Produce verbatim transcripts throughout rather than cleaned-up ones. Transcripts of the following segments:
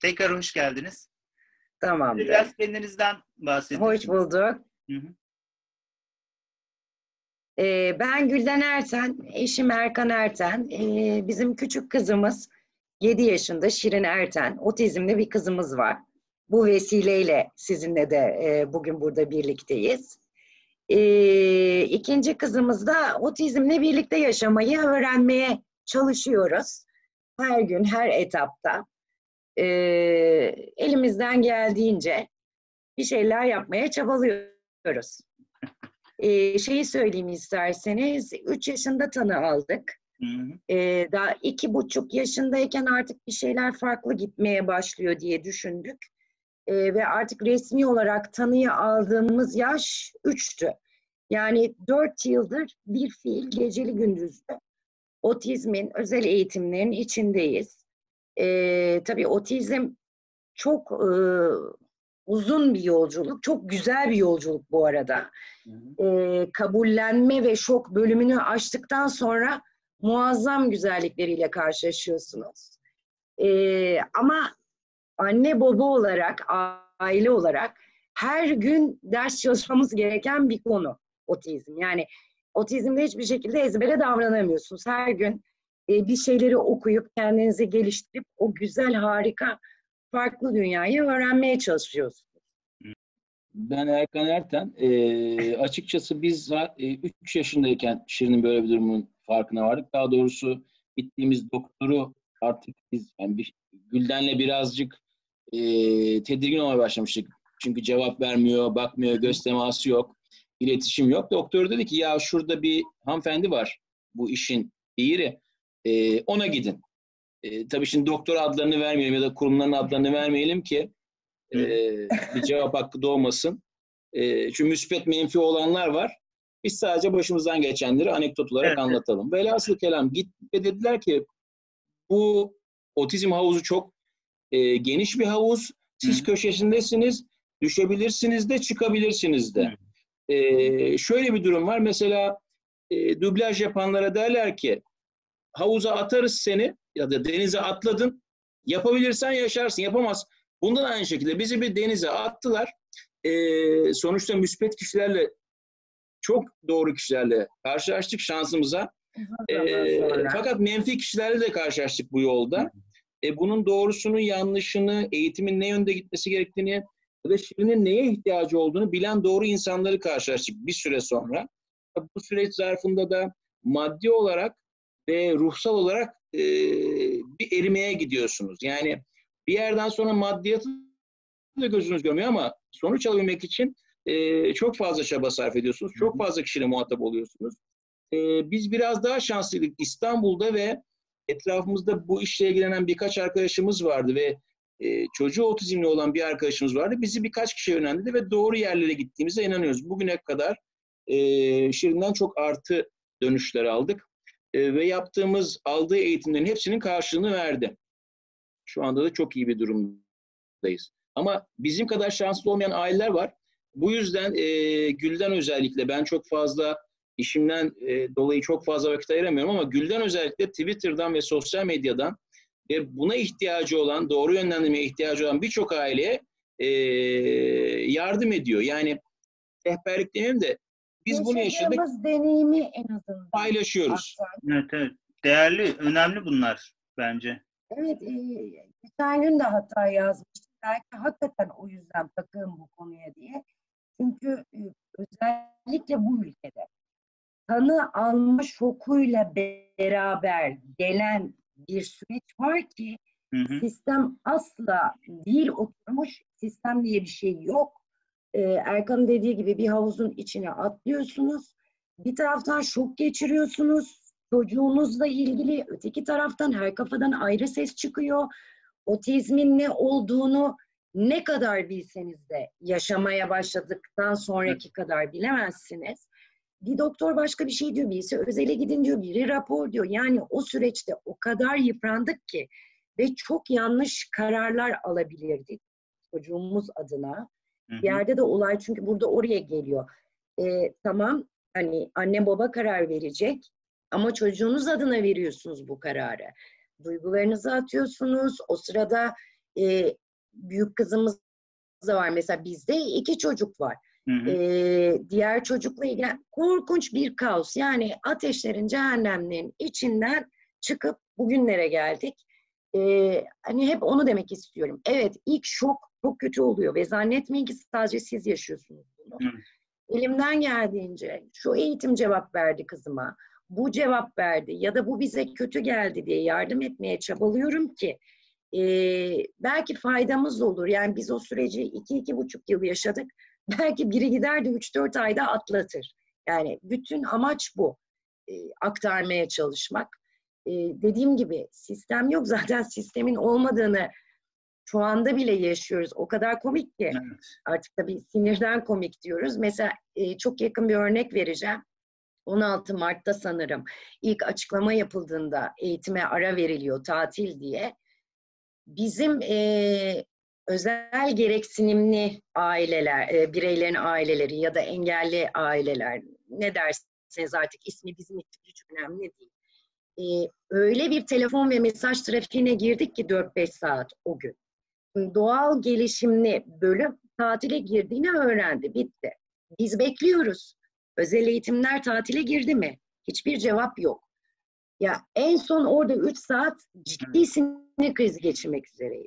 Tekrar hoş geldiniz. Tamamdır. Biraz kendinizden bahsedin. Hoş bulduk. Hı hı. Ee, ben Gülden Erten, eşim Erkan Erten. Ee, bizim küçük kızımız yedi yaşında Şirin Erten. Otizmli bir kızımız var. Bu vesileyle sizinle de e, bugün burada birlikteyiz. Ee, ikinci kızımız da otizmle birlikte yaşamayı öğrenmeye çalışıyoruz. Her gün, her etapta. Ee, elimizden geldiğince bir şeyler yapmaya çabalıyoruz. Ee, şeyi söyleyeyim isterseniz, üç yaşında tanı aldık. Hı hı. Ee, daha iki buçuk yaşındayken artık bir şeyler farklı gitmeye başlıyor diye düşündük. Ee, ve artık resmi olarak tanıyı aldığımız yaş üçtü. Yani dört yıldır bir fiil geceli gündüzlü otizmin özel eğitimlerin içindeyiz. Ee, tabii otizm çok e, uzun bir yolculuk, çok güzel bir yolculuk bu arada. Hı hı. Ee, kabullenme ve şok bölümünü aştıktan sonra muazzam güzellikleriyle karşılaşıyorsunuz. Ee, ama anne baba olarak, aile olarak her gün ders çalışmamız gereken bir konu otizm. Yani otizmde hiçbir şekilde ezbere davranamıyorsunuz. Her gün e, bir şeyleri okuyup kendinizi geliştirip o güzel, harika, farklı dünyayı öğrenmeye çalışıyorsunuz. Ben Erkan Erten. Ee, açıkçası biz e, üç yaşındayken Şirin'in böyle bir durumun farkına vardık. Daha doğrusu gittiğimiz doktoru artık biz yani bir, Gülden'le birazcık e, tedirgin olmaya başlamıştık. Çünkü cevap vermiyor, bakmıyor, göz teması yok, iletişim yok. Doktor dedi ki ya şurada bir hanımefendi var bu işin piri. E, ona gidin. E, tabii şimdi doktor adlarını vermeyelim ya da kurumların adlarını vermeyelim ki Ee, bir cevap hakkı doğmasın. Ee, çünkü müspet menfi olanlar var. Biz sadece başımızdan geçenleri anekdot olarak Evet. anlatalım. Velhasıl kelam git ve dediler ki bu otizm havuzu çok e, geniş bir havuz. Siz Hı. köşesindesiniz. Düşebilirsiniz de çıkabilirsiniz de. Ee, şöyle bir durum var. Mesela e, dublaj yapanlara derler ki havuza atarız seni ya da denize atladın. Yapabilirsen yaşarsın. Yapamaz. Bundan aynı şekilde bizi bir denize attılar. Ee, sonuçta müspet kişilerle, çok doğru kişilerle karşılaştık şansımıza. Ee, fakat menfi kişilerle de karşılaştık bu yolda. Ee, bunun doğrusunu, yanlışını, eğitimin ne yönde gitmesi gerektiğini ya da Şirin'in neye ihtiyacı olduğunu bilen doğru insanları karşılaştık bir süre sonra. Bu süreç zarfında da maddi olarak ve ruhsal olarak e, bir erimeye gidiyorsunuz. Yani bir yerden sonra maddiyatı da gözünüz görmüyor ama sonuç alabilmek için e, çok fazla çaba sarf ediyorsunuz. Çok fazla kişiyle muhatap oluyorsunuz. E, biz biraz daha şanslıydık. İstanbul'da ve etrafımızda bu işle ilgilenen birkaç arkadaşımız vardı ve e, çocuğu otizmli olan bir arkadaşımız vardı. Bizi birkaç kişi yönlendirdi ve doğru yerlere gittiğimize inanıyoruz. Bugüne kadar e, Şirin'den çok artı dönüşler aldık. E, ve yaptığımız, aldığı eğitimlerin hepsinin karşılığını verdi. Şu anda da çok iyi bir durumdayız. Ama bizim kadar şanslı olmayan aileler var. Bu yüzden e, Gülden özellikle ben çok fazla işimden e, dolayı çok fazla vakit ayıramıyorum ama Gülden özellikle Twitter'dan ve sosyal medyadan ve buna ihtiyacı olan, doğru yönlendirmeye ihtiyacı olan birçok aileye e, yardım ediyor. Yani rehberlik demeyeyim de biz bunu yaşadık, deneyimi en azından paylaşıyoruz. Evet, evet. Değerli, önemli bunlar bence. Evet, e, geçen gün de hatta yazmıştım. Belki hakikaten o yüzden takığım bu konuya diye. Çünkü e, özellikle bu ülkede tanı alma şokuyla beraber gelen bir süreç var ki Hı hı. sistem asla değil oturmuş, sistem diye bir şey yok. Ee, Erkan'ın dediği gibi bir havuzun içine atlıyorsunuz. Bir taraftan şok geçiriyorsunuz. Çocuğunuzla ilgili öteki taraftan her kafadan ayrı ses çıkıyor. Otizmin ne olduğunu ne kadar bilseniz de yaşamaya başladıktan sonraki kadar bilemezsiniz. Bir doktor başka bir şey diyor, birisi özele gidin diyor, biri rapor diyor. Yani o süreçte o kadar yıprandık ki ve çok yanlış kararlar alabilirdik çocuğumuz adına. Hı hı. Bir yerde de olay çünkü burada oraya geliyor. Ee, tamam hani anne baba karar verecek ama çocuğunuz adına veriyorsunuz bu kararı. Duygularınızı atıyorsunuz. O sırada E, büyük kızımız da var. Mesela bizde iki çocuk var. Hı hı. E, diğer çocukla ilgili korkunç bir kaos. Yani ateşlerin, cehennemlerin içinden çıkıp bugünlere geldik. E, hani hep onu demek istiyorum. Evet, ilk şok çok kötü oluyor ve zannetmeyin ki sadece siz yaşıyorsunuz bunu. Hı. Elimden geldiğince şu eğitim cevap verdi kızıma, bu cevap verdi ya da bu bize kötü geldi diye yardım etmeye çabalıyorum ki e, belki faydamız olur. Yani biz o süreci iki, iki buçuk yıl yaşadık. Belki biri gider de üç dört ayda atlatır. Yani bütün amaç bu. E, aktarmaya çalışmak. E, dediğim gibi sistem yok. Zaten sistemin olmadığını şu anda bile yaşıyoruz. O kadar komik ki. Evet. Artık tabii sinirden komik diyoruz. Mesela e, çok yakın bir örnek vereceğim. on altı Mart'ta sanırım ilk açıklama yapıldığında eğitime ara veriliyor, tatil diye. Bizim e, özel gereksinimli aileler, e, bireylerin aileleri ya da engelli aileler, ne derseniz artık ismi bizim için hiç önemli değil. E, öyle bir telefon ve mesaj trafiğine girdik ki dört beş saat o gün. Doğal gelişimli bölüm tatile girdiğini öğrendi, bitti. Biz bekliyoruz. Özel eğitimler tatile girdi mi? Hiçbir cevap yok. Ya en son orada üç saat ciddi sinir krizi geçirmek üzereydi.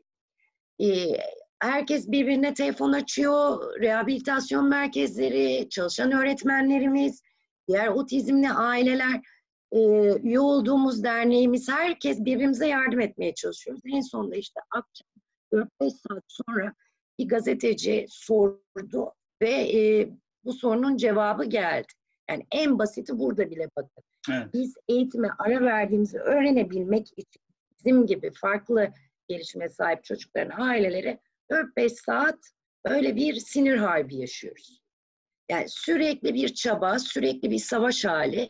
Ee, herkes birbirine telefon açıyor, rehabilitasyon merkezleri, çalışan öğretmenlerimiz, diğer otizmli aileler, e, üye olduğumuz derneğimiz, herkes birbirimize yardım etmeye çalışıyoruz. En sonunda işte akşam dört beş saat sonra bir gazeteci sordu ve e, bu sorunun cevabı geldi. Yani en basiti burada bile bakın. Evet. Biz eğitime ara verdiğimizi öğrenebilmek için bizim gibi farklı gelişime sahip çocukların aileleri dört beş saat böyle bir sinir harbi yaşıyoruz. Yani sürekli bir çaba, sürekli bir savaş hali.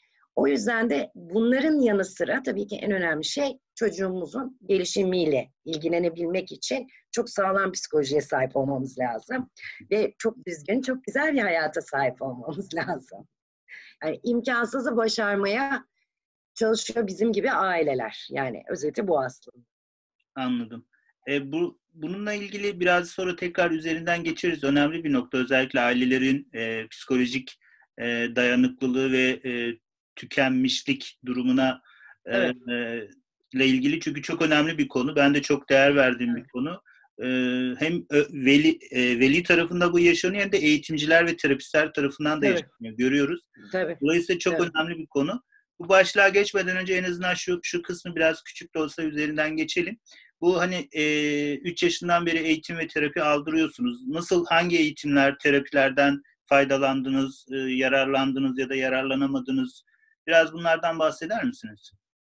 O yüzden de bunların yanı sıra tabii ki en önemli şey çocuğumuzun gelişimiyle ilgilenebilmek için çok sağlam psikolojiye sahip olmamız lazım. Ve çok düzgün, çok güzel bir hayata sahip olmamız lazım. Yani imkansızı başarmaya çalışıyor bizim gibi aileler. Yani özeti bu aslında. Anladım. E, bu bununla ilgili biraz sonra tekrar üzerinden geçeriz. Önemli bir nokta, özellikle ailelerin e, psikolojik e, dayanıklılığı ve e, tükenmişlik durumuna e, Evet. e, ile ilgili, çünkü çok önemli bir konu. Ben de çok değer verdiğim Evet. bir konu. E, hem e, veli e, veli tarafında bu yaşanıyor, hem de eğitimciler ve terapistler tarafından da Tabii. yaşanıyor. Görüyoruz. Tabii. Dolayısıyla çok Tabii. önemli bir konu. Bu başlığa geçmeden önce en azından şu şu kısmı biraz küçük de olsa üzerinden geçelim. Bu hani üç e, yaşından beri eğitim ve terapi aldırıyorsunuz. Nasıl, hangi eğitimler, terapilerden faydalandınız, e, yararlandınız ya da yararlanamadınız? Biraz bunlardan bahseder misiniz?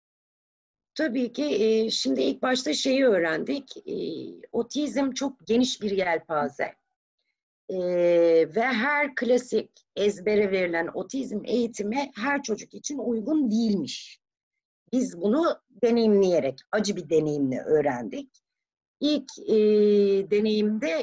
Tabii ki e, şimdi ilk başta şeyi öğrendik. E, otizm çok geniş bir yelpaze. E, ve her klasik ezbere verilen otizm eğitimi her çocuk için uygun değilmiş. Biz bunu deneyimleyerek, acı bir deneyimle öğrendik. İlk e, deneyimde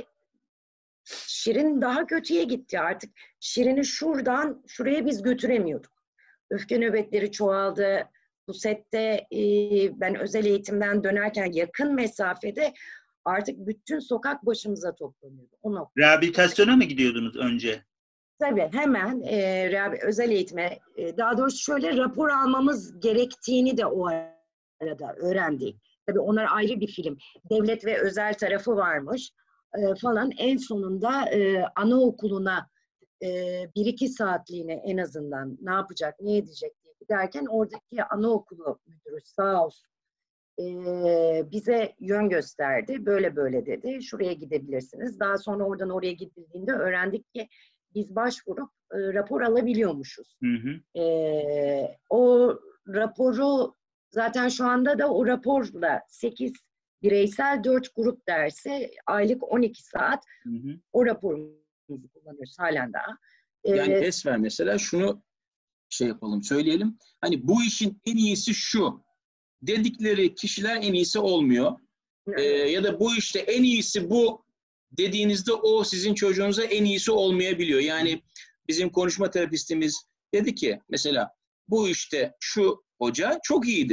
Şirin daha kötüye gitti artık. Şirin'i şuradan şuraya biz götüremiyorduk. Öfke nöbetleri çoğaldı. Bu sette e, ben özel eğitimden dönerken yakın mesafede artık bütün sokak başımıza toplanıyordu. O nokta. Rehabilitasyona mı gidiyordunuz önce? Tabii hemen e, özel eğitime, e, daha doğrusu şöyle rapor almamız gerektiğini de o arada öğrendik. Tabii onlar ayrı bir film. Devlet ve özel tarafı varmış e, falan. En sonunda e, anaokuluna e, bir iki saatliğine en azından ne yapacak, ne edecek diye giderken oradaki anaokulu müdürü sağ olsun e, bize yön gösterdi. Böyle böyle dedi. Şuraya gidebilirsiniz. Daha sonra oradan oraya gidildiğinde öğrendik ki biz başvurup e, rapor alabiliyormuşuz. Hı hı. E, o raporu zaten şu anda da o raporla sekiz bireysel dört grup dersi aylık on iki saat Hı hı. o raporumuzu kullanıyoruz halen daha. E, Yani Esmer mesela şunu şey yapalım, söyleyelim. Hani bu işin en iyisi şu dedikleri kişiler en iyisi olmuyor. Ee, ya da bu işte en iyisi bu dediğinizde o sizin çocuğunuza en iyisi olmayabiliyor. Yani bizim konuşma terapistimiz dedi ki mesela bu işte şu hoca çok iyidir.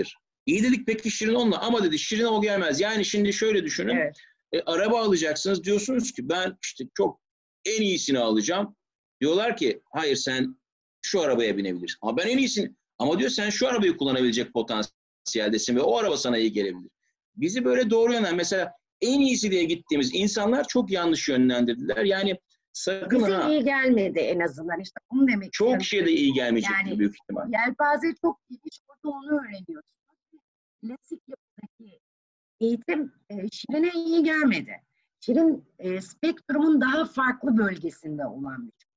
İyi dedik peki Şirin onunla ama dedi Şirin o gelmez. Yani şimdi şöyle düşünün. Evet. E, araba alacaksınız diyorsunuz ki ben işte çok en iyisini alacağım. Diyorlar ki hayır sen şu arabaya binebilirsin. Ama ben en iyisini ama diyor sen şu arabayı kullanabilecek potansiyeldesin ve o araba sana iyi gelebilir. Bizi böyle doğru yönden mesela en iyisi diye gittiğimiz insanlar çok yanlış yönlendirdiler. Yani sakın Bize ha iyi gelmedi en azından. İşte onu demek çok istiyorum. kişiye de iyi gelmeyecek Yani büyük ihtimal. yelpaze çok geniş. Orada onu öğreniyorsunuz. Klasik yapıdaki eğitim e, Şirin'e iyi gelmedi. Şirin e, spektrumun daha farklı bölgesinde olan bir çocuk.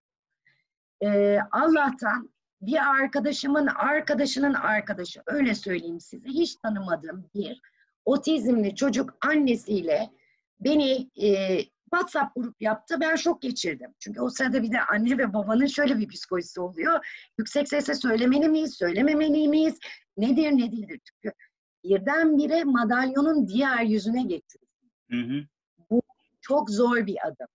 E, Allah'tan bir arkadaşımın arkadaşının arkadaşı, öyle söyleyeyim size, hiç tanımadığım bir otizmli çocuk annesiyle beni e, WhatsApp grup yaptı. Ben şok geçirdim. Çünkü o sırada bir de anne ve babanın şöyle bir psikolojisi oluyor. Yüksek sesle söylemeli miyiz, söylememeli miyiz? Nedir, ne değildir? Çünkü birdenbire madalyonun diğer yüzüne geçiyor. Hı hı. Bu çok zor bir adım.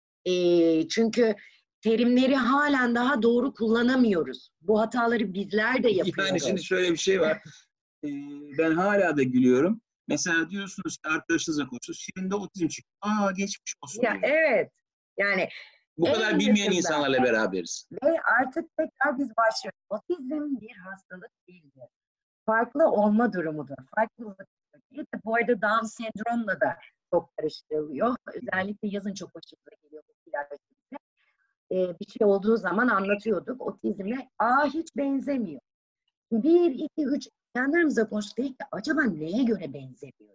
E, çünkü terimleri halen daha doğru kullanamıyoruz. Bu hataları bizler de yapıyoruz. Yani şimdi şöyle bir şey var. Ee, ben hala da gülüyorum. Mesela diyorsunuz ki arkadaşınızla konuşuyorsunuz. Şirin'de otizm çıktı. Aa geçmiş olsun. Ya, evet. Yani Bu en kadar bilmeyen yakında. insanlarla beraberiz. Ve artık tekrar biz başlıyoruz. Otizm bir hastalık değildir. Farklı olma durumudur. Farklılık. Bu arada Down sendromla da çok karıştırılıyor. Özellikle yazın çok hoşumuza geliyor bu ilaçlarla. Ee, bir şey olduğu zaman anlatıyorduk. Otizmle aa hiç benzemiyor. Bir, iki, üç kendi aramızda konuştuk. Dedik ki acaba neye göre benzemiyor?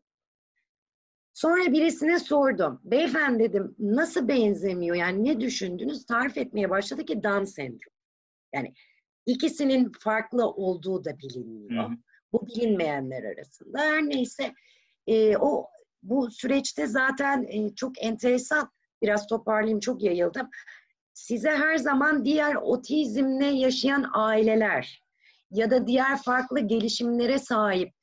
Sonra birisine sordum. Beyefendi dedim nasıl benzemiyor? Yani ne düşündünüz? Tarif etmeye başladı ki Down sendromu. Yani ikisinin farklı olduğu da bilinmiyor. Hı hı. Bu bilinmeyenler arasında. Her neyse e, o bu süreçte zaten e, çok enteresan. Biraz toparlayayım, çok yayıldım. Size her zaman diğer otizmle yaşayan aileler ya da diğer farklı gelişimlere sahip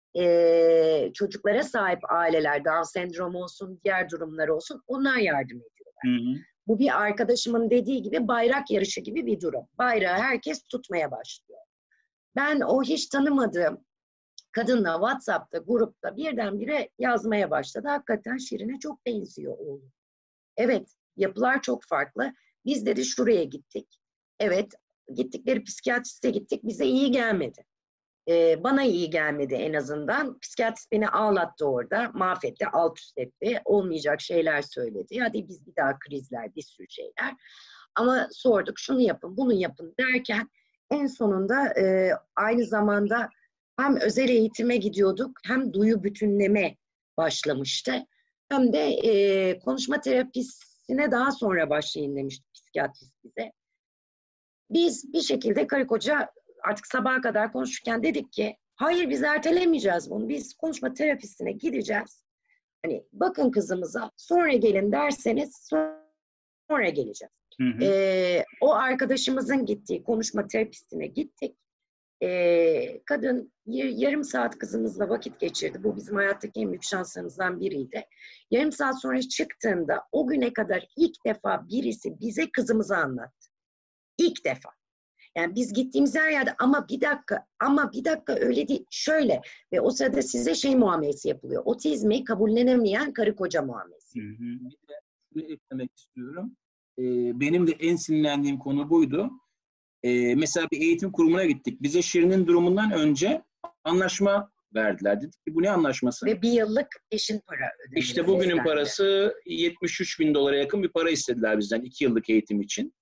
e, çocuklara sahip aileler, Down sendromu olsun, diğer durumlar olsun, onlar yardım ediyorlar. Hı hı. Bu bir arkadaşımın dediği gibi bayrak yarışı gibi bir durum. Bayrağı herkes tutmaya başlıyor. Ben o hiç tanımadığım kadınla WhatsApp'ta, grupta birdenbire yazmaya başladı. Hakikaten Şirin'e çok benziyor oğlum. Evet, yapılar çok farklı. Biz dedi şuraya gittik. Evet, gittikleri psikiyatriste gittik. Bize iyi gelmedi. Ee, bana iyi gelmedi en azından. Psikiyatrist beni ağlattı orada. Mahvetti, alt üst etti. Olmayacak şeyler söyledi. Hadi biz bir daha krizler, bir sürü şeyler. Ama sorduk, şunu yapın, bunu yapın derken en sonunda e, aynı zamanda hem özel eğitime gidiyorduk, hem duyu bütünleme başlamıştı. Hem de e, konuşma terapisine daha sonra başlayın demişti psikiyatrist bize. Biz bir şekilde karı koca artık sabaha kadar konuşurken dedik ki hayır biz ertelemeyeceğiz bunu. Biz konuşma terapisine gideceğiz. Hani bakın kızımıza sonra gelin derseniz sonra geleceğiz. Hı hı. Ee, o arkadaşımızın gittiği konuşma terapisine gittik. Ee, kadın yarım saat kızımızla vakit geçirdi. Bu bizim hayattaki en büyük şanslarımızdan biriydi. Yarım saat sonra çıktığında o güne kadar ilk defa birisi bize kızımızı anlattı. İlk defa. Yani biz gittiğimiz her yerde ama bir dakika, ama bir dakika öyle değil, şöyle ve o sırada size şey muamelesi yapılıyor. Otizmi kabullenemeyen karı koca muamelesi. Hı hı. Bir de şunu eklemek istiyorum. Ee, benim de en sinirlendiğim konu buydu. Ee, mesela bir eğitim kurumuna gittik. Bize Şirin'in durumundan önce anlaşma verdiler. Dedik ki bu ne anlaşması? Ve bir yıllık eşin para ödedi. İşte bugünün parası yetmiş üç bin dolara yakın bir para istediler bizden iki yıllık eğitim için.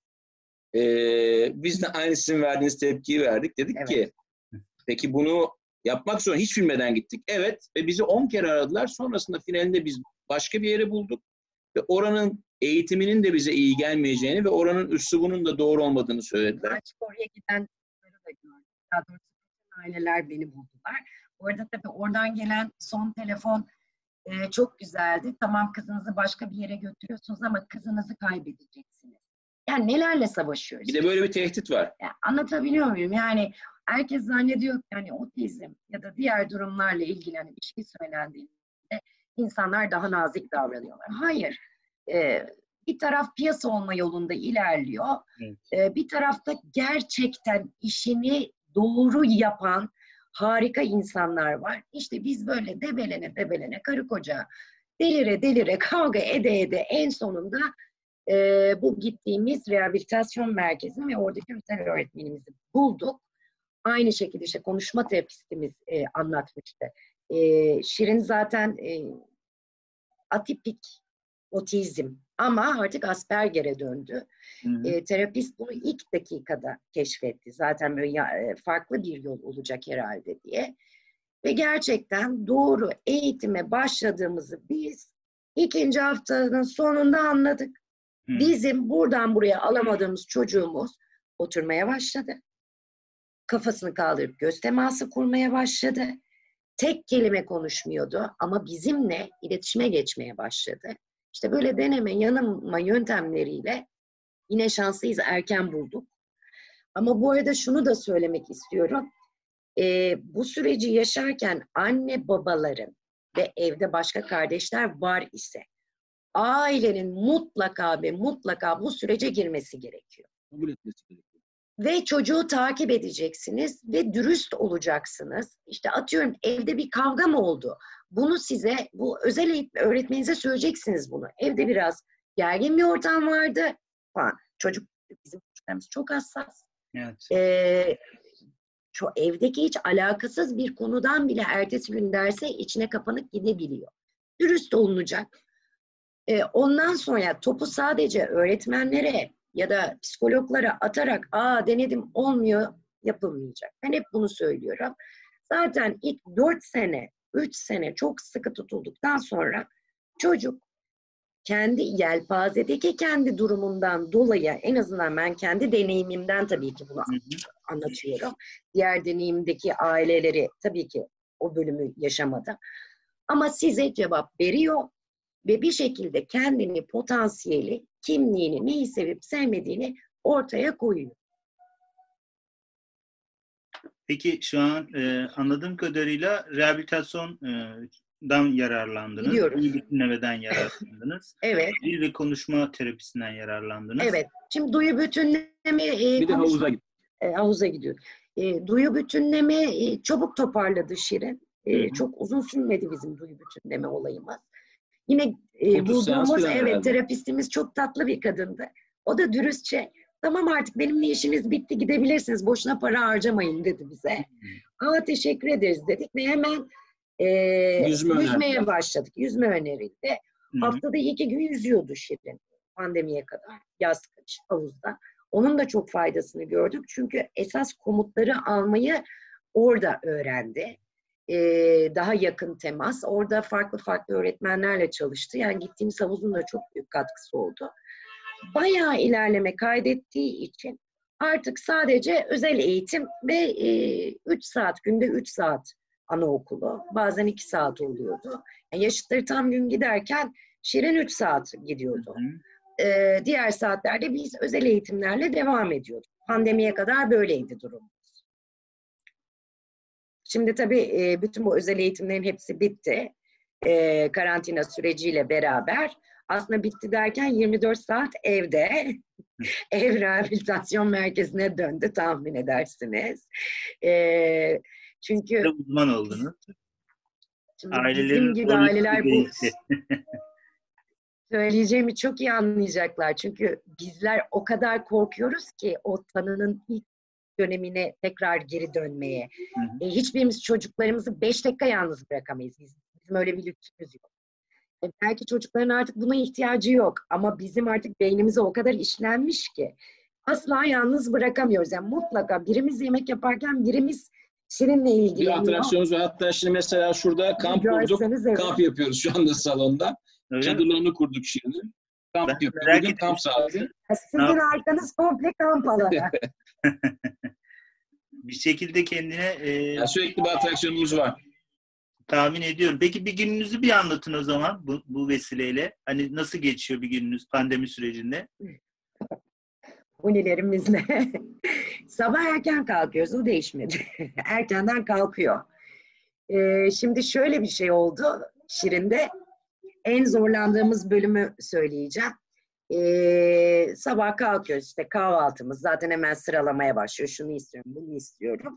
Ee, biz de aynı sizin verdiğiniz tepkiyi verdik. Dedik evet. ki peki bunu yapmak zorunda hiç bilmeden gittik. Evet ve bizi on kere aradılar. Sonrasında finalinde biz başka bir yere bulduk. Ve oranın eğitiminin de bize iyi gelmeyeceğini ve oranın üslubunun da doğru olmadığını söylediler. Açık oraya gidenleri de gördüm. Daha doğrusu aileler beni buldular. Orada tabii oradan gelen son telefon e, çok güzeldi. Tamam kızınızı başka bir yere götürüyorsunuz ama kızınızı kaybedeceksiniz. Yani nelerle savaşıyoruz? Bir de böyle bir tehdit var. Yani anlatabiliyor muyum? Yani herkes zannediyor ki yani otizm ya da diğer durumlarla ilgili hani bir şey söylendiğinde insanlar daha nazik davranıyorlar. Hayır. Ee, bir taraf piyasa olma yolunda ilerliyor. Evet. Ee, bir tarafta gerçekten işini doğru yapan, harika insanlar var. İşte biz böyle debelene debelene karı koca delire delire kavga ede ede en sonunda e, bu gittiğimiz rehabilitasyon merkezini ve oradaki özel öğretmenimizi bulduk. Aynı şekilde işte konuşma terapistimiz e, anlatmıştı. E, Şirin zaten e, atipik otizm ama artık Asperger'e döndü. Hı hı. E, terapist bunu ilk dakikada keşfetti. Zaten böyle ya, e, farklı bir yol olacak herhalde diye. Ve gerçekten doğru eğitime başladığımızı biz ikinci haftanın sonunda anladık. Hı. Bizim buradan buraya alamadığımız çocuğumuz oturmaya başladı. Kafasını kaldırıp göz teması kurmaya başladı. Tek kelime konuşmuyordu ama bizimle iletişime geçmeye başladı. İşte böyle deneme yanılma yöntemleriyle yine şanslıyız, erken bulduk. Ama bu arada şunu da söylemek istiyorum. Ee, bu süreci yaşarken anne babaların ve evde başka kardeşler var ise ailenin mutlaka ve mutlaka bu sürece girmesi gerekiyor. Kabul etmesi gerekiyor. Ve çocuğu takip edeceksiniz ve dürüst olacaksınız. İşte atıyorum evde bir kavga mı oldu? Bunu size, bu özel eğitim öğretmeninize söyleyeceksiniz bunu. Evde biraz gergin bir ortam vardı falan. Çocuk, bizim çocuklarımız çok hassas. Evet. Ee, şu evdeki hiç alakasız bir konudan bile ertesi gün derse içine kapanıp gidebiliyor. Dürüst olunacak. Ee, ondan sonra topu sadece öğretmenlere ya da psikologlara atarak aa denedim olmuyor yapılmayacak. Ben hep bunu söylüyorum. Zaten ilk dört sene, üç sene çok sıkı tutulduktan sonra çocuk kendi yelpazedeki kendi durumundan dolayı en azından ben kendi deneyimimden tabii ki bunu Hı hı. anlatıyorum. Diğer deneyimdeki aileleri tabii ki o bölümü yaşamadı. Ama size cevap veriyor ve bir şekilde kendini, potansiyeli, kimliğini, neyi sevip sevmediğini ortaya koyuyor. Peki şu an e, anladığım kadarıyla rehabilitasyondan yararlandınız. Gidiyoruz. İyi bütünlemeden yararlandınız. Evet, Dil ve konuşma terapisinden yararlandınız. evet. Şimdi duyu bütünleme e, Bir de konuşma- havuza git. e, havuza gidiyor. E, duyu bütünleme e, çabuk toparladı Şirin. E, Hı hı. çok uzun sürmedi bizim duyu bütünleme olayımız. Yine e, otuz seans bulduğumuz falan evet herhalde. terapistimiz çok tatlı bir kadındı. O da dürüstçe tamam artık benimle işiniz bitti gidebilirsiniz boşuna para harcamayın dedi bize. Aa teşekkür ederiz dedik ve hemen e, Yüzme yüzmeye önerdiler. başladık. Yüzme önerildi. Hı hı. Haftada iki gün yüzüyordu Şirin pandemiye kadar yaz kış havuzda. Onun da çok faydasını gördük. Çünkü esas komutları almayı orada öğrendi. Ee, daha yakın temas. Orada farklı farklı öğretmenlerle çalıştı. Yani gittiğimiz havuzun da çok büyük katkısı oldu. Bayağı ilerleme kaydettiği için artık sadece özel eğitim ve e, üç saat, günde üç saat anaokulu. Bazen iki saat oluyordu. Yani yaşıtları tam gün giderken Şirin üç saat gidiyordu. Hı hı. Ee, diğer saatlerde biz özel eğitimlerle devam ediyorduk. Pandemiye kadar böyleydi durum. Şimdi tabii e, bütün bu özel eğitimlerin hepsi bitti. E, karantina süreciyle beraber. Aslında bitti derken yirmi dört saat evde. Ev rehabilitasyon merkezine döndü tahmin edersiniz. E, çünkü Siz de uzman oldunuz. şimdi Ailelerin bizim gibi rolü aileler bu değişti. söyleyeceğimi çok iyi anlayacaklar. Çünkü bizler o kadar korkuyoruz ki o tanının ilk dönemine tekrar geri dönmeye. Hı hı. E, hiçbirimiz çocuklarımızı beş dakika yalnız bırakamayız. Biz, bizim öyle bir lüksümüz yok. E, belki çocukların artık buna ihtiyacı yok. Ama bizim artık beynimize o kadar işlenmiş ki asla yalnız bırakamıyoruz. Yani mutlaka birimiz yemek yaparken birimiz Şirin'le Bir ilgileniyor. atraksiyonumuz var. Hatta şimdi mesela şurada kamp kurduk. Görseniz evet. Kamp yapıyoruz şu anda salonda. Öyle mi? Çadırlarını kurduk şimdi. Kamp Ben yapıyoruz. merak Bugün kamp ediyorum. saati. Sizin Ne arkanız komple kamp alanı. Bir şekilde kendine e, Yani sürekli bir atraksiyonumuz var. tahmin ediyorum. Peki bir gününüzü bir anlatın o zaman bu, bu vesileyle. Hani nasıl geçiyor bir gününüz pandemi sürecinde? Unilerimizle. Sabah erken kalkıyoruz. O değişmedi. Erkenden kalkıyor. Ee, şimdi şöyle bir şey oldu Şirin'de. En zorlandığımız bölümü söyleyeceğim. Ee, sabah kalkıyoruz işte kahvaltımız. Zaten hemen sıralamaya başlıyor. Şunu istiyorum, bunu istiyorum.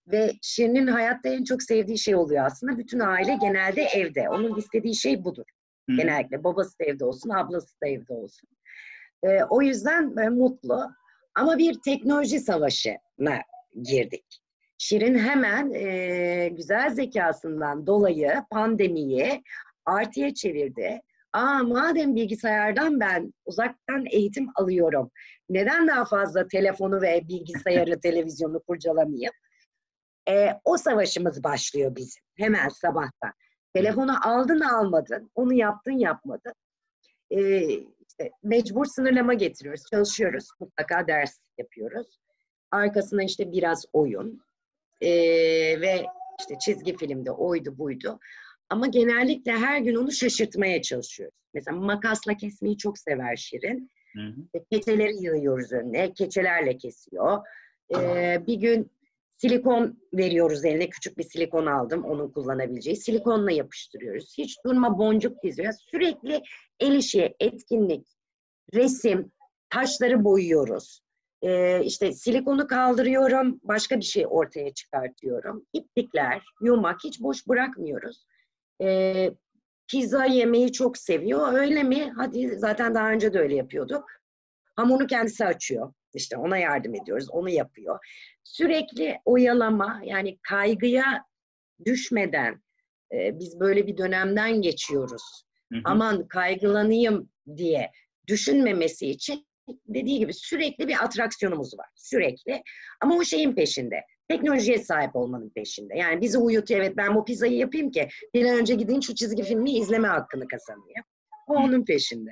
Ve Şirin'in hayatta en çok sevdiği şey oluyor aslında. Bütün aile genelde evde. Onun istediği şey budur. Hı. Genellikle babası da evde olsun, ablası da evde olsun. Ee, o yüzden ben mutlu. Ama bir teknoloji savaşına girdik. Şirin hemen e, güzel zekasından dolayı pandemiyi artıya çevirdi. Aa, madem bilgisayardan ben uzaktan eğitim alıyorum, neden daha fazla telefonu ve bilgisayarı, televizyonu kurcalamayayım? E, o savaşımız başlıyor bizim hemen sabahtan. Telefonu aldın almadın, onu yaptın yapmadın. E, işte mecbur sınırlama getiriyoruz, çalışıyoruz, mutlaka ders yapıyoruz. Arkasına işte biraz oyun e, ve işte çizgi filmde oydu buydu. Ama genellikle her gün onu şaşırtmaya çalışıyoruz. Mesela makasla kesmeyi çok sever Şirin. Hı hı. Keçeleri yığıyoruz önüne, keçelerle kesiyor. E, bir gün silikon veriyoruz eline, küçük bir silikon aldım, onun kullanabileceği. Silikonla yapıştırıyoruz. Hiç durma boncuk diziyor. Sürekli el işi, etkinlik, resim, taşları boyuyoruz. Ee, işte silikonu kaldırıyorum, başka bir şey ortaya çıkartıyorum. İplikler, yumak, hiç boş bırakmıyoruz. Ee, pizza yemeyi çok seviyor. Öyle mi? Hadi, zaten daha önce de öyle yapıyorduk. Hamurunu kendisi açıyor. İşte ona yardım ediyoruz, onu yapıyor. Sürekli oyalama, yani kaygıya düşmeden e, biz böyle bir dönemden geçiyoruz. Hı hı. Aman kaygılanayım diye düşünmemesi için dediği gibi sürekli bir atraksiyonumuz var. Sürekli. Ama o şeyin peşinde. Teknolojiye sahip olmanın peşinde. Yani bizi uyutuyor. Evet, ben bu pizzayı yapayım ki bir an önce gideyim şu çizgi filmi izleme hakkını kazanayım. O onun peşinde.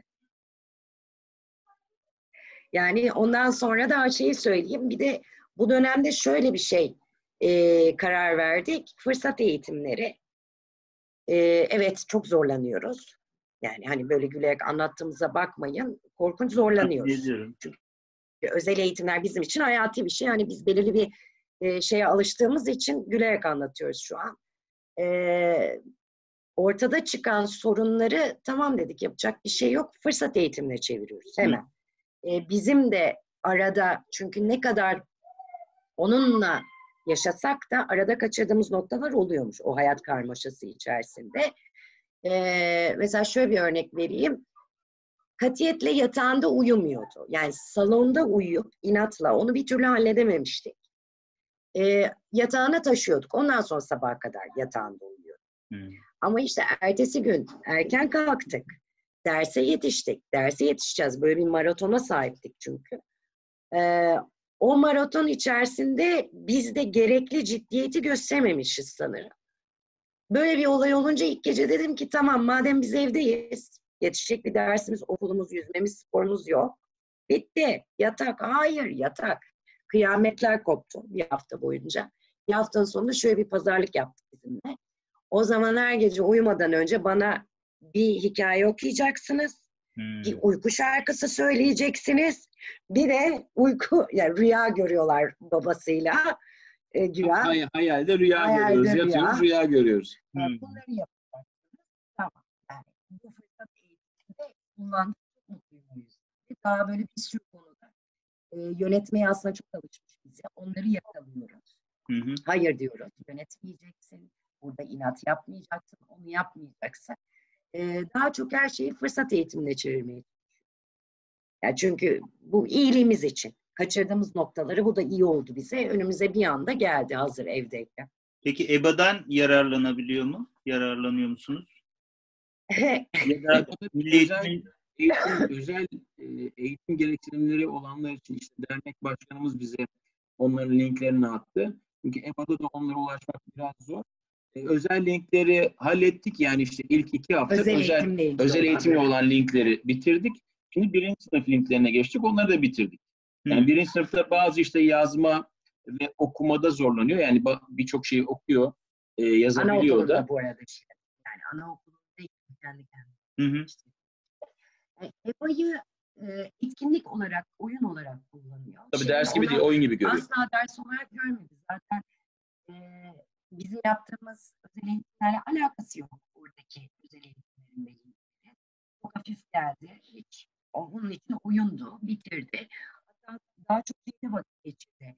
Yani ondan sonra da şeyi söyleyeyim. Bir de bu dönemde şöyle bir şey e, karar verdik. Fırsat eğitimleri. E, evet, çok zorlanıyoruz. Yani hani böyle gülerek anlattığımıza bakmayın. Korkunç zorlanıyoruz. Ediyorum. Çünkü özel eğitimler bizim için hayati bir şey. Hani biz belirli bir e, şeye alıştığımız için gülerek anlatıyoruz şu an. E, ortada çıkan sorunları tamam dedik, yapacak bir şey yok. Fırsat eğitimine çeviriyoruz hemen. E, bizim de arada, çünkü ne kadar onunla yaşasak da arada kaçırdığımız noktalar oluyormuş o hayat karmaşası içerisinde. Ee, mesela şöyle bir örnek vereyim. Katiyetle yatağında uyumuyordu. Yani salonda uyuyup inatla onu bir türlü halledememiştik. Ee, yatağına taşıyorduk. Ondan sonra sabaha kadar yatağında uyuyordu. Hmm. Ama işte ertesi gün erken kalktık. Derse yetiştik. Derse yetişeceğiz. Böyle bir maratona sahiptik çünkü. Ee, o maraton içerisinde biz de gerekli ciddiyeti göstermemişiz sanırım. Böyle bir olay olunca ilk gece dedim ki tamam, madem biz evdeyiz, yetişecek bir dersimiz, okulumuz, yüzmemiz, sporumuz yok. Bitti. Yatak. Hayır, yatak. Kıyametler koptu bir hafta boyunca. Bir haftanın sonunda şöyle bir pazarlık yaptık bizimle. O zaman her gece uyumadan önce bana bir hikaye okuyacaksınız. Hmm. Bir uyku şarkısı söyleyeceksiniz. Bir de uyku, yani rüya görüyorlar babasıyla. E, güya. Hay, hayalde rüya Hayalde görüyoruz. rüya. Yatıyoruz, rüya görüyoruz. Yani Hmm. bunları yapacaksınız. Tamam. Yani bu fırsat eğitiminde kullandık. Çok mutluyum o yüzden. Daha böyle bir sürü konuda e, yönetmeye aslında çok alışmış bize. Onları yakalıyoruz. Hı hı. Hayır diyoruz. Yönetmeyeceksin. Burada inat yapmayacaksın. Onu yapmayacaksın. E, daha çok her şeyi fırsat eğitimine çevirmeye çalışıyoruz. Yani çünkü bu iyiliğimiz için. Kaçırdığımız noktaları, bu da iyi oldu bize. Önümüze bir anda geldi hazır evdeyken. Peki E B A'dan yararlanabiliyor mu? Yararlanıyor musunuz? Ya da Milli özel Eğitim'in eğitim, özel e, eğitim gereksinimleri olanlar için işte dernek başkanımız bize onların linklerini attı. Çünkü E B A'da da onlara ulaşmak biraz zor. E, özel linkleri hallettik, yani işte ilk iki hafta Özel özel eğitimle ilgili özel olan. eğitimle olan linkleri bitirdik. Şimdi birinci sınıf linklerine geçtik. Onları da bitirdik. Yani Hı. birinci sınıfta bazı işte yazma ve okumada zorlanıyor. Yani ba- birçok şeyi okuyor, e, yazabiliyor da. Anaokulunda bu arada işte. Yani anaokulunda kendi kendine. Hı hı. E, E B A'yı e, etkinlik olarak, oyun olarak kullanıyor. Tabii Şimdi ders gibi onu değil, oyun gibi görüyor. asla ders olarak görmedi. Zaten e, bizim yaptığımız özel eğitimlerle alakası yok oradaki özel eğitimlerin belirli. Çok hafif geldi. Hiç, onun için oyundu, bitirdi. Hatta daha çok şeyde vakit geçirdi.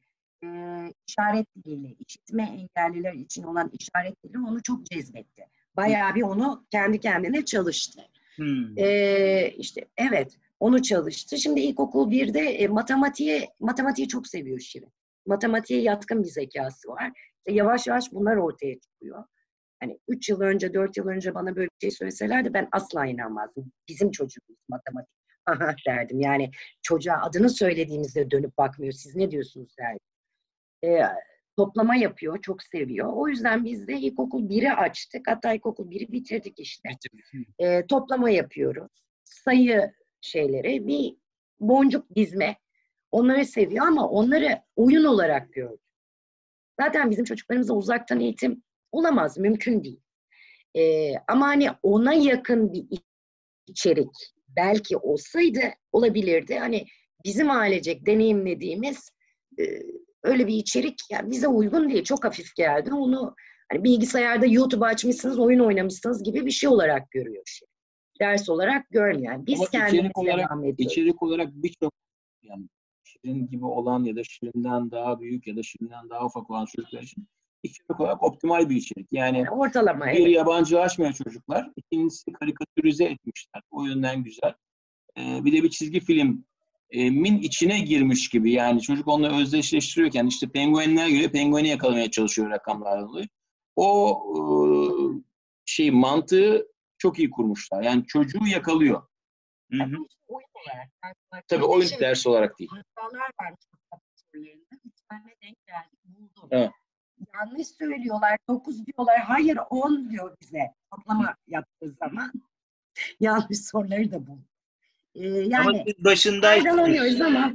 e, işaret diliyle, işitme engelliler için olan işaret dili onu çok cezbetti. Bayağı bir onu kendi kendine çalıştı. Hmm. E, işte evet, onu çalıştı. Şimdi ilkokul birde e, matematiğe, matematiği çok seviyor Şirin. Matematiğe yatkın bir zekası var. İşte yavaş yavaş bunlar ortaya çıkıyor. Hani üç yıl önce, dört yıl önce bana böyle bir şey söyleselerdi ben asla inanmazdım. Bizim çocuğumuz matematik. Aha derdim. Yani çocuğa adını söylediğimizde dönüp bakmıyor. Siz ne diyorsunuz derdim. Ee, toplama yapıyor, çok seviyor. O yüzden biz de ilkokul biri açtık. Hatta ilkokul biri bitirdik işte. Ee, toplama yapıyoruz. Sayı şeyleri, bir boncuk dizme. Onları seviyor ama onları oyun olarak gördü. Zaten bizim çocuklarımıza uzaktan eğitim olamaz, mümkün değil. Ee, ama hani ona yakın bir içerik belki olsaydı olabilirdi. Hani bizim ailecek deneyimlediğimiz e, öyle bir içerik yani bize uygun değil. Çok hafif geldi. Onu hani bilgisayarda YouTube açmışsınız, oyun oynamışsınız gibi bir şey olarak görüyor. Şey. Ders olarak görmüyor. Yani biz Ama kendimiz içerik olarak, devam ediyoruz. içerik olarak birçok yani Şirin gibi olan ya da Şirin'den daha büyük ya da Şirin'den daha ufak olan çocuklar için içerik olarak optimal bir içerik. Yani, Yani ortalama. bir, Evet. yabancılaşmıyor çocuklar. İkincisi karikatürize etmişler. O yönden güzel. Ee, bir de bir çizgi filmin içine girmiş gibi. Yani çocuk onunla özdeşleştiriyorken işte penguenler geliyor, pengueni yakalamaya çalışıyor rakamlardan dolayı. O e, şey mantığı çok iyi kurmuşlar. Yani çocuğu yakalıyor. Hı hı. Oyun olarak. Tabii oyun dersi olarak değil. Hatalar var sorularında. Üç tane denk geldi. Buldum. Evet. Yanlış söylüyorlar. Dokuz diyorlar. Hayır on diyor bize. Toplama yaptığı zaman. Yanlış soruları da buldum. Ee, yani Ama siz başındaysınız. faydalanıyoruz ama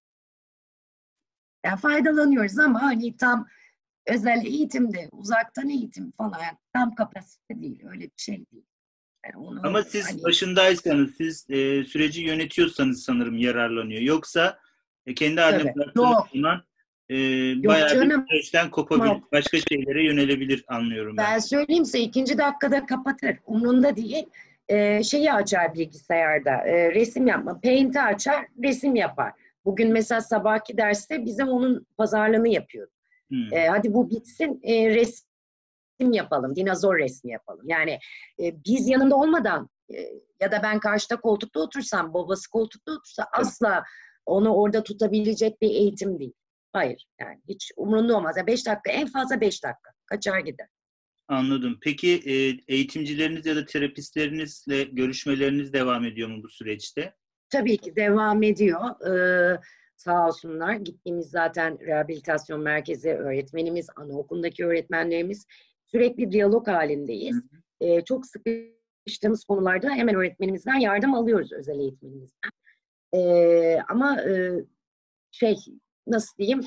yani faydalanıyoruz ama hani tam özel eğitimde, uzaktan eğitim falan tam kapasite değil. Öyle bir şey değil. Yani onu, Ama siz hani, başındaysanız, siz e, süreci yönetiyorsanız sanırım yararlanıyor. Yoksa e, kendi haline tabii. bıraktığınız Yok. zaman e, Yok bayağı bir canım. süreçten kopabilir. Başka şeylere yönelebilir anlıyorum ben. Ben söyleyeyim size ikinci dakikada kapatır. Umrunda değil. Ee, şeyi açar bilgisayarda. E, resim yapma. Paint'i açar, resim yapar. Bugün mesela sabahki derste bize onun pazarlığını yapıyordu. Hmm. E, hadi bu bitsin, e, resim yapalım. Dinozor resmi yapalım. Yani e, biz yanında olmadan e, ya da ben karşıda koltukta otursam, babası koltukta otursa asla onu orada tutabilecek bir eğitim değil. Hayır. Yani hiç umurunda olmaz. Yani beş dakika, en fazla beş dakika. Kaçar gider. Anladım. Peki e, eğitimcileriniz ya da terapistlerinizle görüşmeleriniz devam ediyor mu bu süreçte? Tabii ki devam ediyor. Ee, sağ olsunlar. Gittiğimiz zaten rehabilitasyon merkezi öğretmenimiz, anaokulundaki öğretmenlerimiz sürekli diyalog halindeyiz. Ee, çok sıkıştığımız konularda hemen öğretmenimizden yardım alıyoruz, özel eğitimimizden. Ee, ama e, şey nasıl diyeyim,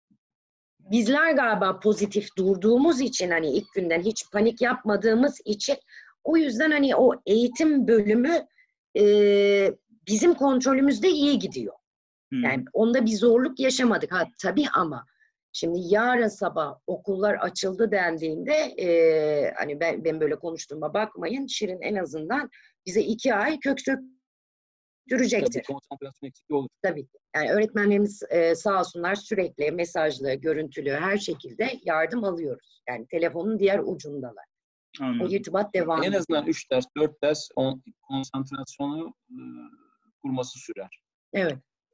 bizler galiba pozitif durduğumuz için hani ilk günden hiç panik yapmadığımız için o yüzden hani o eğitim bölümü e, bizim kontrolümüzde iyi gidiyor. Hmm. Yani onda bir zorluk yaşamadık. Ha tabii ama şimdi yarın sabah okullar açıldı dendiğinde e, hani ben, ben böyle konuştuğuma bakmayın. Şirin en azından bize iki ay kök söktürecektir. Tabii konsantrasyon eksikliği olur. Tabii ki. Yani öğretmenlerimiz e, sağ olsunlar sürekli mesajlı, görüntülü her şekilde yardım alıyoruz. Yani telefonun diğer ucundalar. Anladım. O irtibat devam En ediyor. azından üç ders, dört ders on, konsantrasyonu e, kurması sürer. Evet.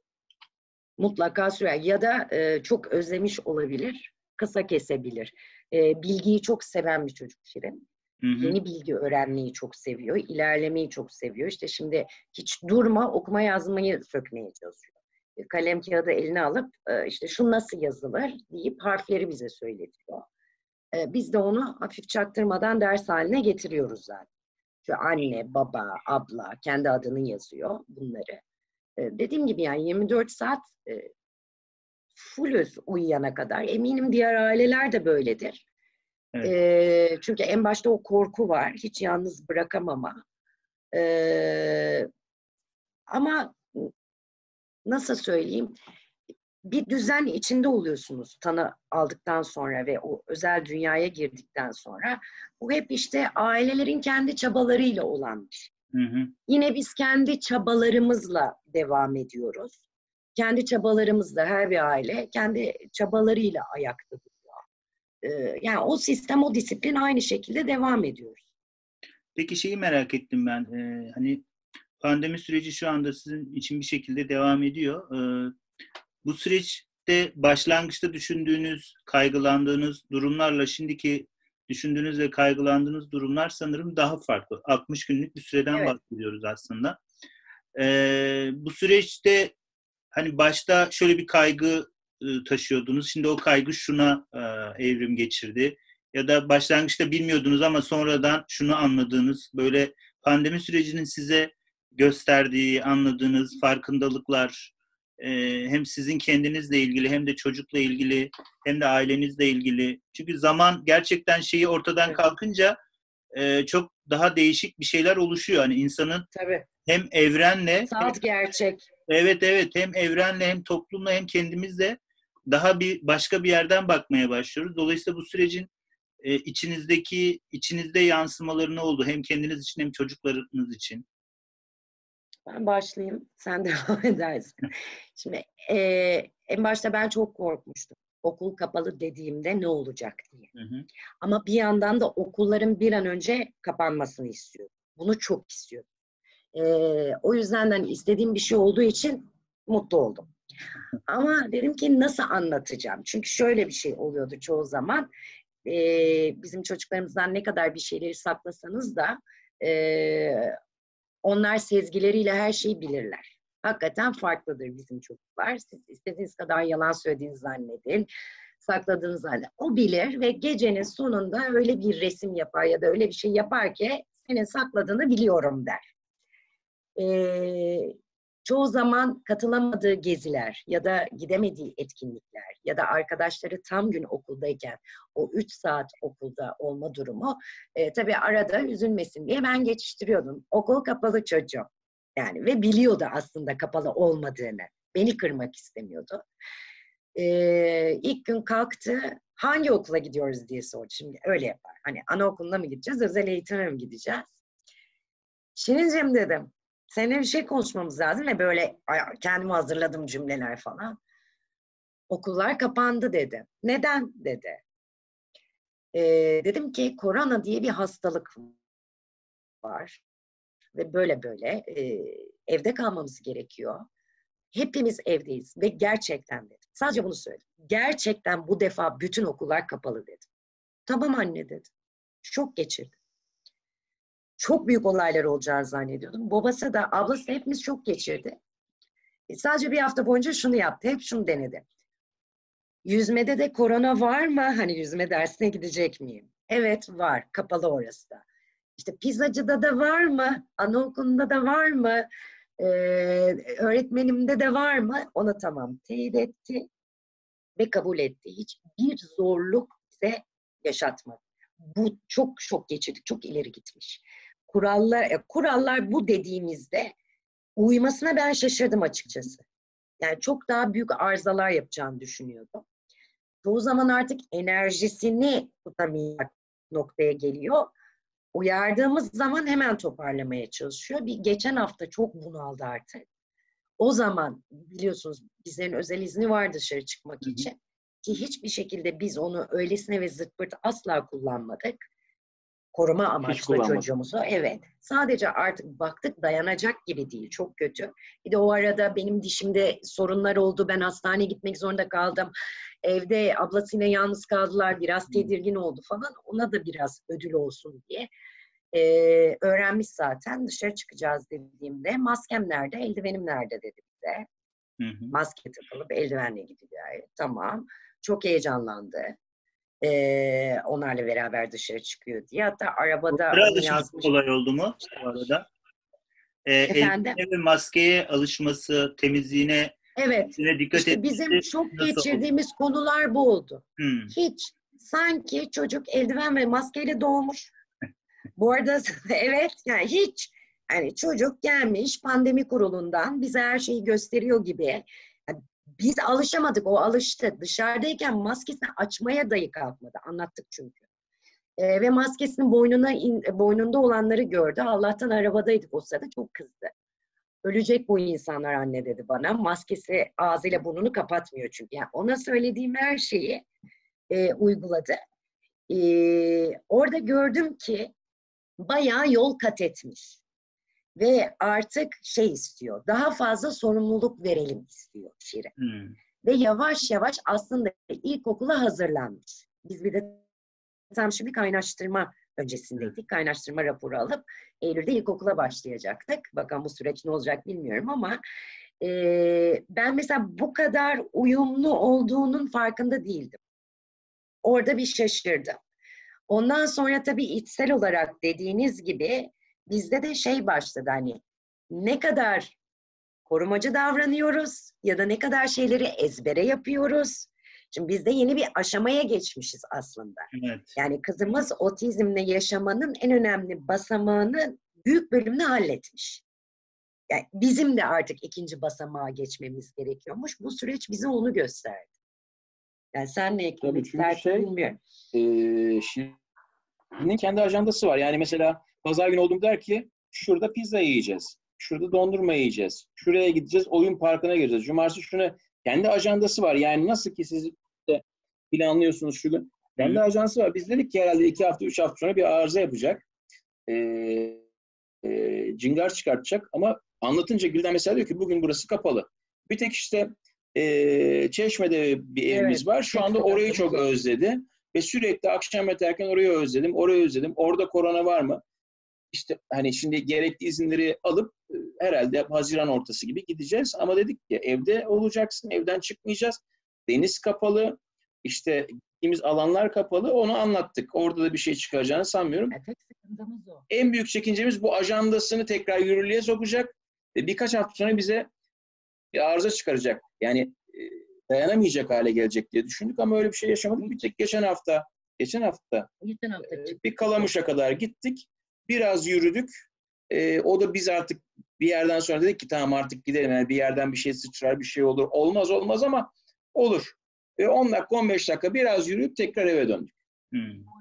Mutlaka sürer. Ya da e, çok özlemiş olabilir, kısa kesebilir. E, bilgiyi çok seven bir çocuk Şirin. Hı hı. Yeni bilgi öğrenmeyi çok seviyor, ilerlemeyi çok seviyor. İşte şimdi hiç durma okuma yazmayı sökmeye çalışıyor. E, kalem kağıdı eline alıp e, işte şu nasıl yazılır deyip harfleri bize söyletiyor. E, biz de onu hafif çaktırmadan ders haline getiriyoruz zaten. Şu anne, baba, abla kendi adını yazıyor bunları. Dediğim gibi yani yirmi dört saat e, fullüz uyuyana kadar. Eminim diğer aileler de böyledir. Evet. E, çünkü en başta o korku var. Hiç yalnız bırakamama. E, ama nasıl söyleyeyim? Bir düzen içinde oluyorsunuz tanı aldıktan sonra ve o özel dünyaya girdikten sonra. Bu hep işte ailelerin kendi çabalarıyla olan bir şey. Hı hı. Yine biz kendi çabalarımızla devam ediyoruz. kendi çabalarımızla her bir aile kendi çabalarıyla ayakta duruyor. Ee, yani o sistem, o disiplin aynı şekilde devam ediyoruz. Peki şeyi merak ettim ben. Ee, hani pandemi süreci şu anda sizin için bir şekilde devam ediyor. Ee, bu süreçte başlangıçta düşündüğünüz, kaygılandığınız durumlarla şimdiki düşündüğünüz ve kaygılandığınız durumlar sanırım daha farklı. altmış günlük bir süreden Evet. bahsediyoruz aslında. Ee, bu süreçte hani başta şöyle bir kaygı e, taşıyordunuz. Şimdi o kaygı şuna e, evrim geçirdi. Ya da başlangıçta bilmiyordunuz ama sonradan şunu anladığınız, böyle pandemi sürecinin size gösterdiği, anladığınız farkındalıklar, e, hem sizin kendinizle ilgili hem de çocukla ilgili hem de ailenizle ilgili. Çünkü zaman gerçekten şeyi ortadan Evet. kalkınca e, çok daha değişik bir şeyler oluşuyor. Hani insanın Tabii. hem evrenle Salt gerçek. Evet evet hem evrenle hem toplumla hem kendimizle daha bir başka bir yerden bakmaya başlıyoruz. Dolayısıyla bu sürecin e, içinizdeki içinizde yansımaları ne oldu? Hem kendiniz için hem çocuklarınız için. Ben başlayayım, sen devam edersin. Şimdi e, en başta ben çok korkmuştum. Okul kapalı dediğimde ne olacak diye. Hı hı. Ama bir yandan da okulların bir an önce kapanmasını istiyordum. Bunu çok istiyordum. E, o yüzden hani istediğim bir şey olduğu için mutlu oldum. Ama dedim ki nasıl anlatacağım? Çünkü şöyle bir şey oluyordu çoğu zaman. E, bizim çocuklarımızdan ne kadar bir şeyleri saklasanız da e, onlar sezgileriyle her şeyi bilirler. Hakikaten farklıdır bizim çocuklar. Siz istediğiniz kadar yalan söylediğinizi zannedin, sakladığınızı zannedin. O bilir ve gecenin sonunda öyle bir resim yapar ya da öyle bir şey yapar ki senin sakladığını biliyorum der. Ee, çoğu zaman katılamadığı geziler ya da gidemediği etkinlikler ya da arkadaşları tam gün okuldayken o üç saat okulda olma durumu e, tabii arada üzülmesin diye ben geçiştiriyordum. Okul kapalı çocuğum. Yani ve biliyordu aslında kapalı olmadığını. Beni kırmak istemiyordu. Ee, ilk gün kalktı. Hangi okula gidiyoruz diye sordu. Şimdi öyle yapar. Hani anaokuluna mı gideceğiz, özel eğitime mi gideceğiz? Şirincim dedim. Seninle bir şey konuşmamız lazım ve böyle kendimi hazırladım cümleler falan. Okullar kapandı dedi. Neden dedi. Ee, dedim ki korona diye bir hastalık var ve böyle böyle e, evde kalmamız gerekiyor. Hepimiz evdeyiz ve gerçekten dedim. Sadece bunu söyledim. Gerçekten bu defa bütün okullar kapalı dedim. Tamam anne dedi. Şok geçirdi. Çok büyük olaylar olacağını zannediyordum. Babası da, ablası da hepimiz şok geçirdi. E, sadece bir hafta boyunca şunu yaptı. Hep şunu denedi. Yüzmede de korona var mı? Hani yüzme dersine gidecek miyim? Evet var. Kapalı orası da. İşte pizzacıda da var mı? Anaokulunda da var mı? Ee, öğretmenimde de var mı? Ona tamam teyit etti ve kabul etti. Hiçbir zorluk bize yaşatmadı. Bu çok şok geçirdik. Çok ileri gitmiş. Kurallar, e, kurallar bu dediğimizde uymasına ben şaşırdım açıkçası. Yani çok daha büyük arızalar yapacağını düşünüyordum. Çoğu zaman artık enerjisini tutamayacak noktaya geliyor. Uyardığımız zaman hemen toparlamaya çalışıyor. Bir geçen hafta çok bunaldı artık. O zaman biliyorsunuz bizlerin özel izni var dışarı çıkmak Hı hı. için. Ki hiçbir şekilde biz onu öylesine ve zırt pırt asla kullanmadık. Koruma amaçlı kullanmadım. çocuğumuzu. Evet. Sadece artık baktık dayanacak gibi değil. Çok kötü. Bir de o arada benim dişimde sorunlar oldu. Ben hastaneye gitmek zorunda kaldım. Evde ablasıyla yalnız kaldılar. Biraz tedirgin oldu falan. Ona da biraz ödül olsun diye. Ee, öğrenmiş zaten. Dışarı çıkacağız dediğimde maskem nerede, eldivenim nerede dedi bize. Hı hı. Maske takılıp eldivenle gidiliyor. Tamam. Çok heyecanlandı. Ee, onlarla beraber dışarı çıkıyor diye. Hatta arabada Bunlara onu alışması yazmış. kolay oldu mu bu arada? Ee, Efendim? eldivene ve maskeye alışması, temizliğine Evet. dikkat İşte bizim etmesi çok nasıl oldu? geçirdiğimiz konular bu oldu. Hmm. Hiç. Sanki çocuk eldiven ve maskeyle doğmuş. Bu arada evet yani hiç. Yani çocuk gelmiş pandemi kurulundan bize her şeyi gösteriyor gibi. Yani biz alışamadık. O alıştı. Dışarıdayken maskesini açmaya dahi kalkmadı. Anlattık çünkü. Ee, ve maskesinin boynuna in, boynunda olanları gördü. Allah'tan arabadaydık o sırada. Çok kızdı. Ölecek bu insanlar anne dedi bana. Maskesi ağzıyla burnunu kapatmıyor çünkü. Yani ona söylediğim her şeyi e, uyguladı. E, orada gördüm ki bayağı yol kat etmiş. Ve artık şey istiyor, daha fazla sorumluluk verelim istiyor Şirin. Hmm. Ve yavaş yavaş aslında ilkokula hazırlanmış. Biz bir de tam şimdi kaynaştırma öncesindeydik. Kaynaştırma raporu alıp Eylül'de ilkokula başlayacaktık. Bakalım bu süreç ne olacak bilmiyorum ama e, ben mesela bu kadar uyumlu olduğunun farkında değildim. Orada bir şaşırdım. Ondan sonra tabii içsel olarak dediğiniz gibi bizde de şey başladı, hani ne kadar korumacı davranıyoruz ya da ne kadar şeyleri ezbere yapıyoruz. Şimdi biz de yeni bir aşamaya geçmişiz aslında. Evet. Yani kızımız otizmle yaşamanın en önemli basamağını büyük bölümünü halletmiş. Yani bizim de artık ikinci basamağa geçmemiz gerekiyormuş. Bu süreç bize onu gösterdi. Yani sen ne eklemek istersin şey, bilmiyorum. E, Şirin'in kendi ajandası var. Yani mesela pazar günü oldum der ki şurada pizza yiyeceğiz. Şurada dondurma yiyeceğiz. Şuraya gideceğiz, oyun parkına gireceğiz. Cumartesi şuna, kendi ajandası var. Yani nasıl ki siz de planlıyorsunuz şu gün. Kendi ajandası var. Biz dedik ki herhalde iki hafta, üç hafta sonra bir arıza yapacak. Ee, e, cingar çıkartacak. Ama anlatınca Gülden mesela diyor ki bugün burası kapalı. Bir tek işte e, Çeşme'de bir evimiz Evet, var. Şu anda orayı çok özledi. Ve sürekli akşam yatarken orayı özledim, orayı özledim. Orada korona var mı? İşte hani şimdi gerekli izinleri alıp herhalde Haziran ortası gibi gideceğiz. Ama dedik ki evde olacaksın, evden çıkmayacağız. Deniz kapalı, işte gittiğimiz alanlar kapalı. Onu anlattık. Orada da bir şey çıkaracağını sanmıyorum. Evet, tek sıkıntımız o. En büyük çekincemiz bu ajandasını tekrar yürürlüğe sokacak. Ve birkaç hafta sonra bize bir arıza çıkaracak. Yani dayanamayacak hale gelecek diye düşündük ama öyle bir şey yaşamadık. Bir tek geçen hafta, geçen hafta, geçen hafta bir Kalamış'a kadar gittik. Biraz yürüdük. Ee, o da biz artık bir yerden sonra dedik ki tamam artık gidelim. Yani bir yerden bir şey sıçrar, bir şey olur. Olmaz olmaz ama olur. Ve on dakika, on beş dakika biraz yürüyüp tekrar eve döndük. Hmm.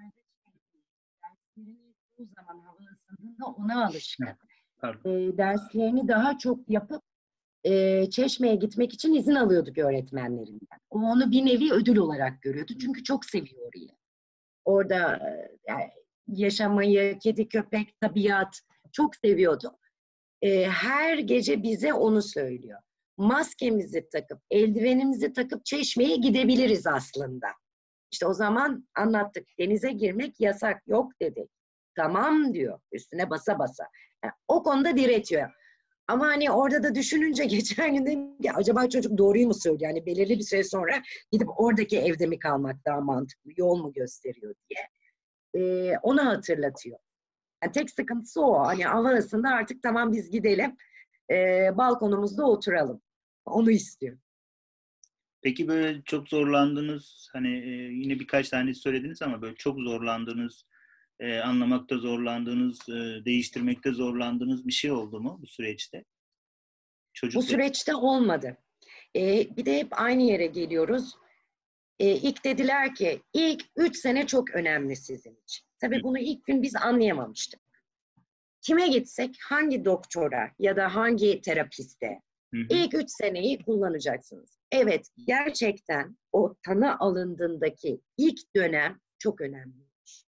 Bu zaman hava ısındığında ona alışkın. Pardon. E, derslerini daha çok yapıp e, Çeşme'ye gitmek için izin alıyorduk öğretmenlerinden. O onu bir nevi ödül olarak görüyordu. Çünkü çok seviyor orayı. Orada e, yani yaşamayı, kedi, köpek, tabiat çok seviyordu. E, her gece bize onu söylüyor. Maskemizi takıp, eldivenimizi takıp Çeşme'ye gidebiliriz aslında. İşte o zaman anlattık. Denize girmek yasak, yok dedik. Tamam diyor. Üstüne basa basa. Yani o konuda diretiyor. Ama hani orada da düşününce geçen gün dedim ki acaba çocuk doğruyu mu söylüyor? Yani belirli bir süre sonra gidip oradaki evde mi kalmak daha mantıklı, yol mu gösteriyor diye. Ee, onu hatırlatıyor. Yani tek sıkıntısı o. Hani hava arasında artık tamam biz gidelim. E, balkonumuzda oturalım. Onu istiyor. Peki böyle çok zorlandığınız, hani e, yine birkaç tane söylediniz ama böyle çok zorlandığınız, e, anlamakta zorlandığınız, e, değiştirmekte zorlandığınız bir şey oldu mu bu süreçte? Çocuklar. Bu süreçte olmadı. E, bir de hep aynı yere geliyoruz. E, ilk dediler ki ilk üç sene çok önemli sizin için. Tabii bunu ilk gün biz anlayamamıştık. Kime gitsek, hangi doktora ya da hangi terapiste Hı hı. ilk üç seneyi kullanacaksınız. Evet, gerçekten o tanı alındığındaki ilk dönem çok önemliymiş.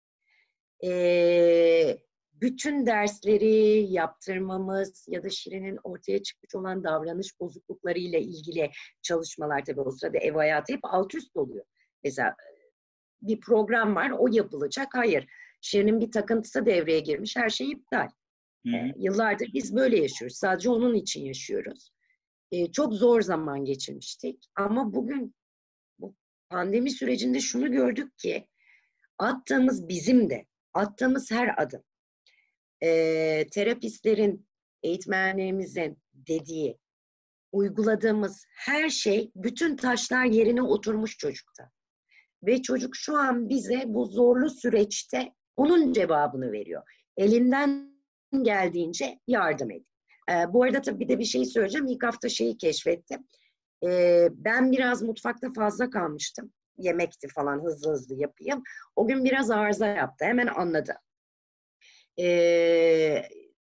Ee, bütün dersleri yaptırmamız ya da Şirin'in ortaya çıkmış olan davranış bozukluklarıyla ilgili çalışmalar, tabii o sırada ev hayatı hep alt üst oluyor. Mesela bir program var, o yapılacak. Hayır, Şirin'in bir takıntısı devreye girmiş, her şey iptal. Hı hı. Ee, yıllardır biz böyle yaşıyoruz. Sadece onun için yaşıyoruz. Ee, çok zor zaman geçirmiştik. Ama bugün bu pandemi sürecinde şunu gördük ki attığımız bizim de, attığımız her adım, e, terapistlerin, eğitmenlerimizin dediği, uyguladığımız her şey, bütün taşlar yerine oturmuş çocukta. Ve çocuk şu an bize bu zorlu süreçte onun cevabını veriyor. Elinden geldiğince yardım edin. Ee, bu arada tabii bir de bir şey söyleyeceğim. İlk hafta şeyi keşfettim. Ee, ben biraz mutfakta fazla kalmıştım. Yemekti falan, hızlı hızlı yapayım. O gün biraz arıza yaptı. Hemen anladı. Ee,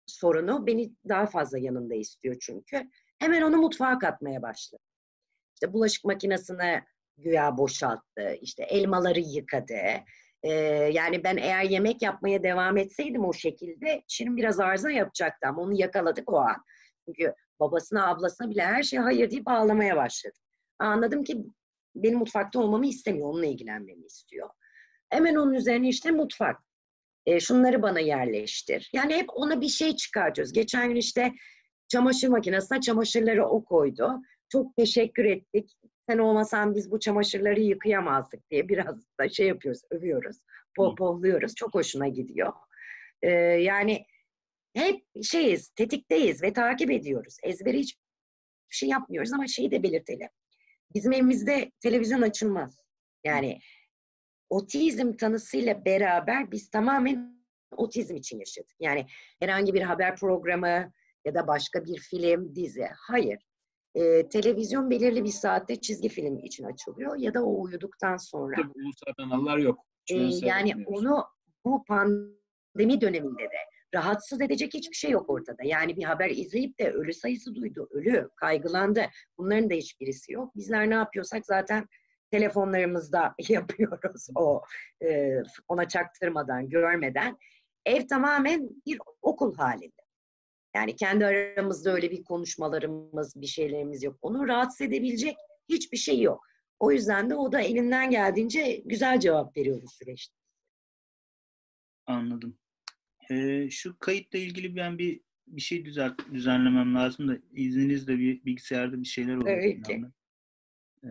sorunu beni daha fazla yanında istiyor çünkü. Hemen onu mutfağa katmaya başladı. İşte bulaşık makinesini güya boşalttı, işte elmaları yıkadı. Ee, yani ben eğer yemek yapmaya devam etseydim o şekilde, Şirin biraz arıza yapacaktı ama onu yakaladık o an. Çünkü babasına, ablasına bile her şeye hayır deyip ağlamaya başladı. Anladım ki benim mutfakta olmamı istemiyor, onunla ilgilenmemi istiyor. Hemen onun üzerine işte mutfak. E, şunları bana yerleştir. Yani hep ona bir şey çıkartıyoruz. Geçen gün işte çamaşır makinesine çamaşırları o koydu. Çok teşekkür ettik. Sen olmasan biz bu çamaşırları yıkayamazdık diye biraz da şey yapıyoruz, övüyoruz, pohpohluyoruz. Çok hoşuna gidiyor. Ee, yani hep şeyiz, tetikteyiz ve takip ediyoruz. Ezbere hiçbir şey yapmıyoruz ama şeyi de belirtelim. Bizim evimizde televizyon açılmaz. Yani otizm tanısıyla beraber biz tamamen otizm için yaşadık. Yani herhangi bir haber programı ya da başka bir film, dizi. Hayır. Ee, televizyon belirli bir saatte çizgi film için açılıyor ya da o uyuduktan sonra. Tabii ulusal kanallar yok. Ee, yani onu bu pandemi döneminde de rahatsız edecek hiçbir şey yok ortada. Yani bir haber izleyip de ölü sayısı duydu, ölü, kaygılandı. Bunların da hiçbirisi yok. Bizler ne yapıyorsak zaten telefonlarımızda yapıyoruz o e, ona çaktırmadan, görmeden. Ev tamamen bir okul halinde. Yani kendi aramızda öyle bir konuşmalarımız, bir şeylerimiz yok. Onu rahatsız edebilecek hiçbir şey yok. O yüzden de o da elinden geldiğince güzel cevap veriyor bu süreçte. Anladım. Ee, şu kayıtla ilgili ben bir bir şey düzelt, düzenlemem lazım da izninizle bir bilgisayarda bir şeyler oluyor. Tabii ki. Ee,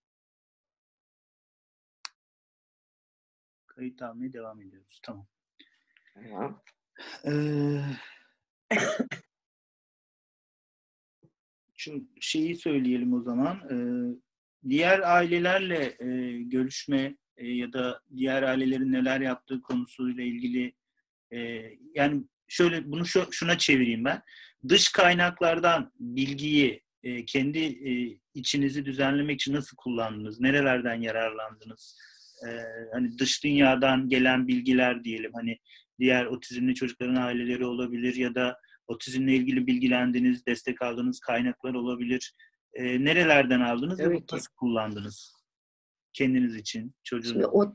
kayıt almaya devam ediyoruz. Tamam. Tamam. Ee, şu şeyi söyleyelim o zaman. Ee, diğer ailelerle e, görüşme e, ya da diğer ailelerin neler yaptığı konusuyla ilgili e, yani şöyle bunu şu, şuna çevireyim ben. Dış kaynaklardan bilgiyi e, kendi e, içinizi düzenlemek için nasıl kullandınız? Nerelerden yararlandınız? E, hani dış dünyadan gelen bilgiler diyelim. Hani diğer otizmli çocukların aileleri olabilir ya da otizmle ilgili bilgilendiğiniz, destek aldığınız kaynaklar olabilir. E, nerelerden aldınız Tabii ve bunu ki. nasıl kullandınız? Kendiniz için, çocuğunuz. Şimdi o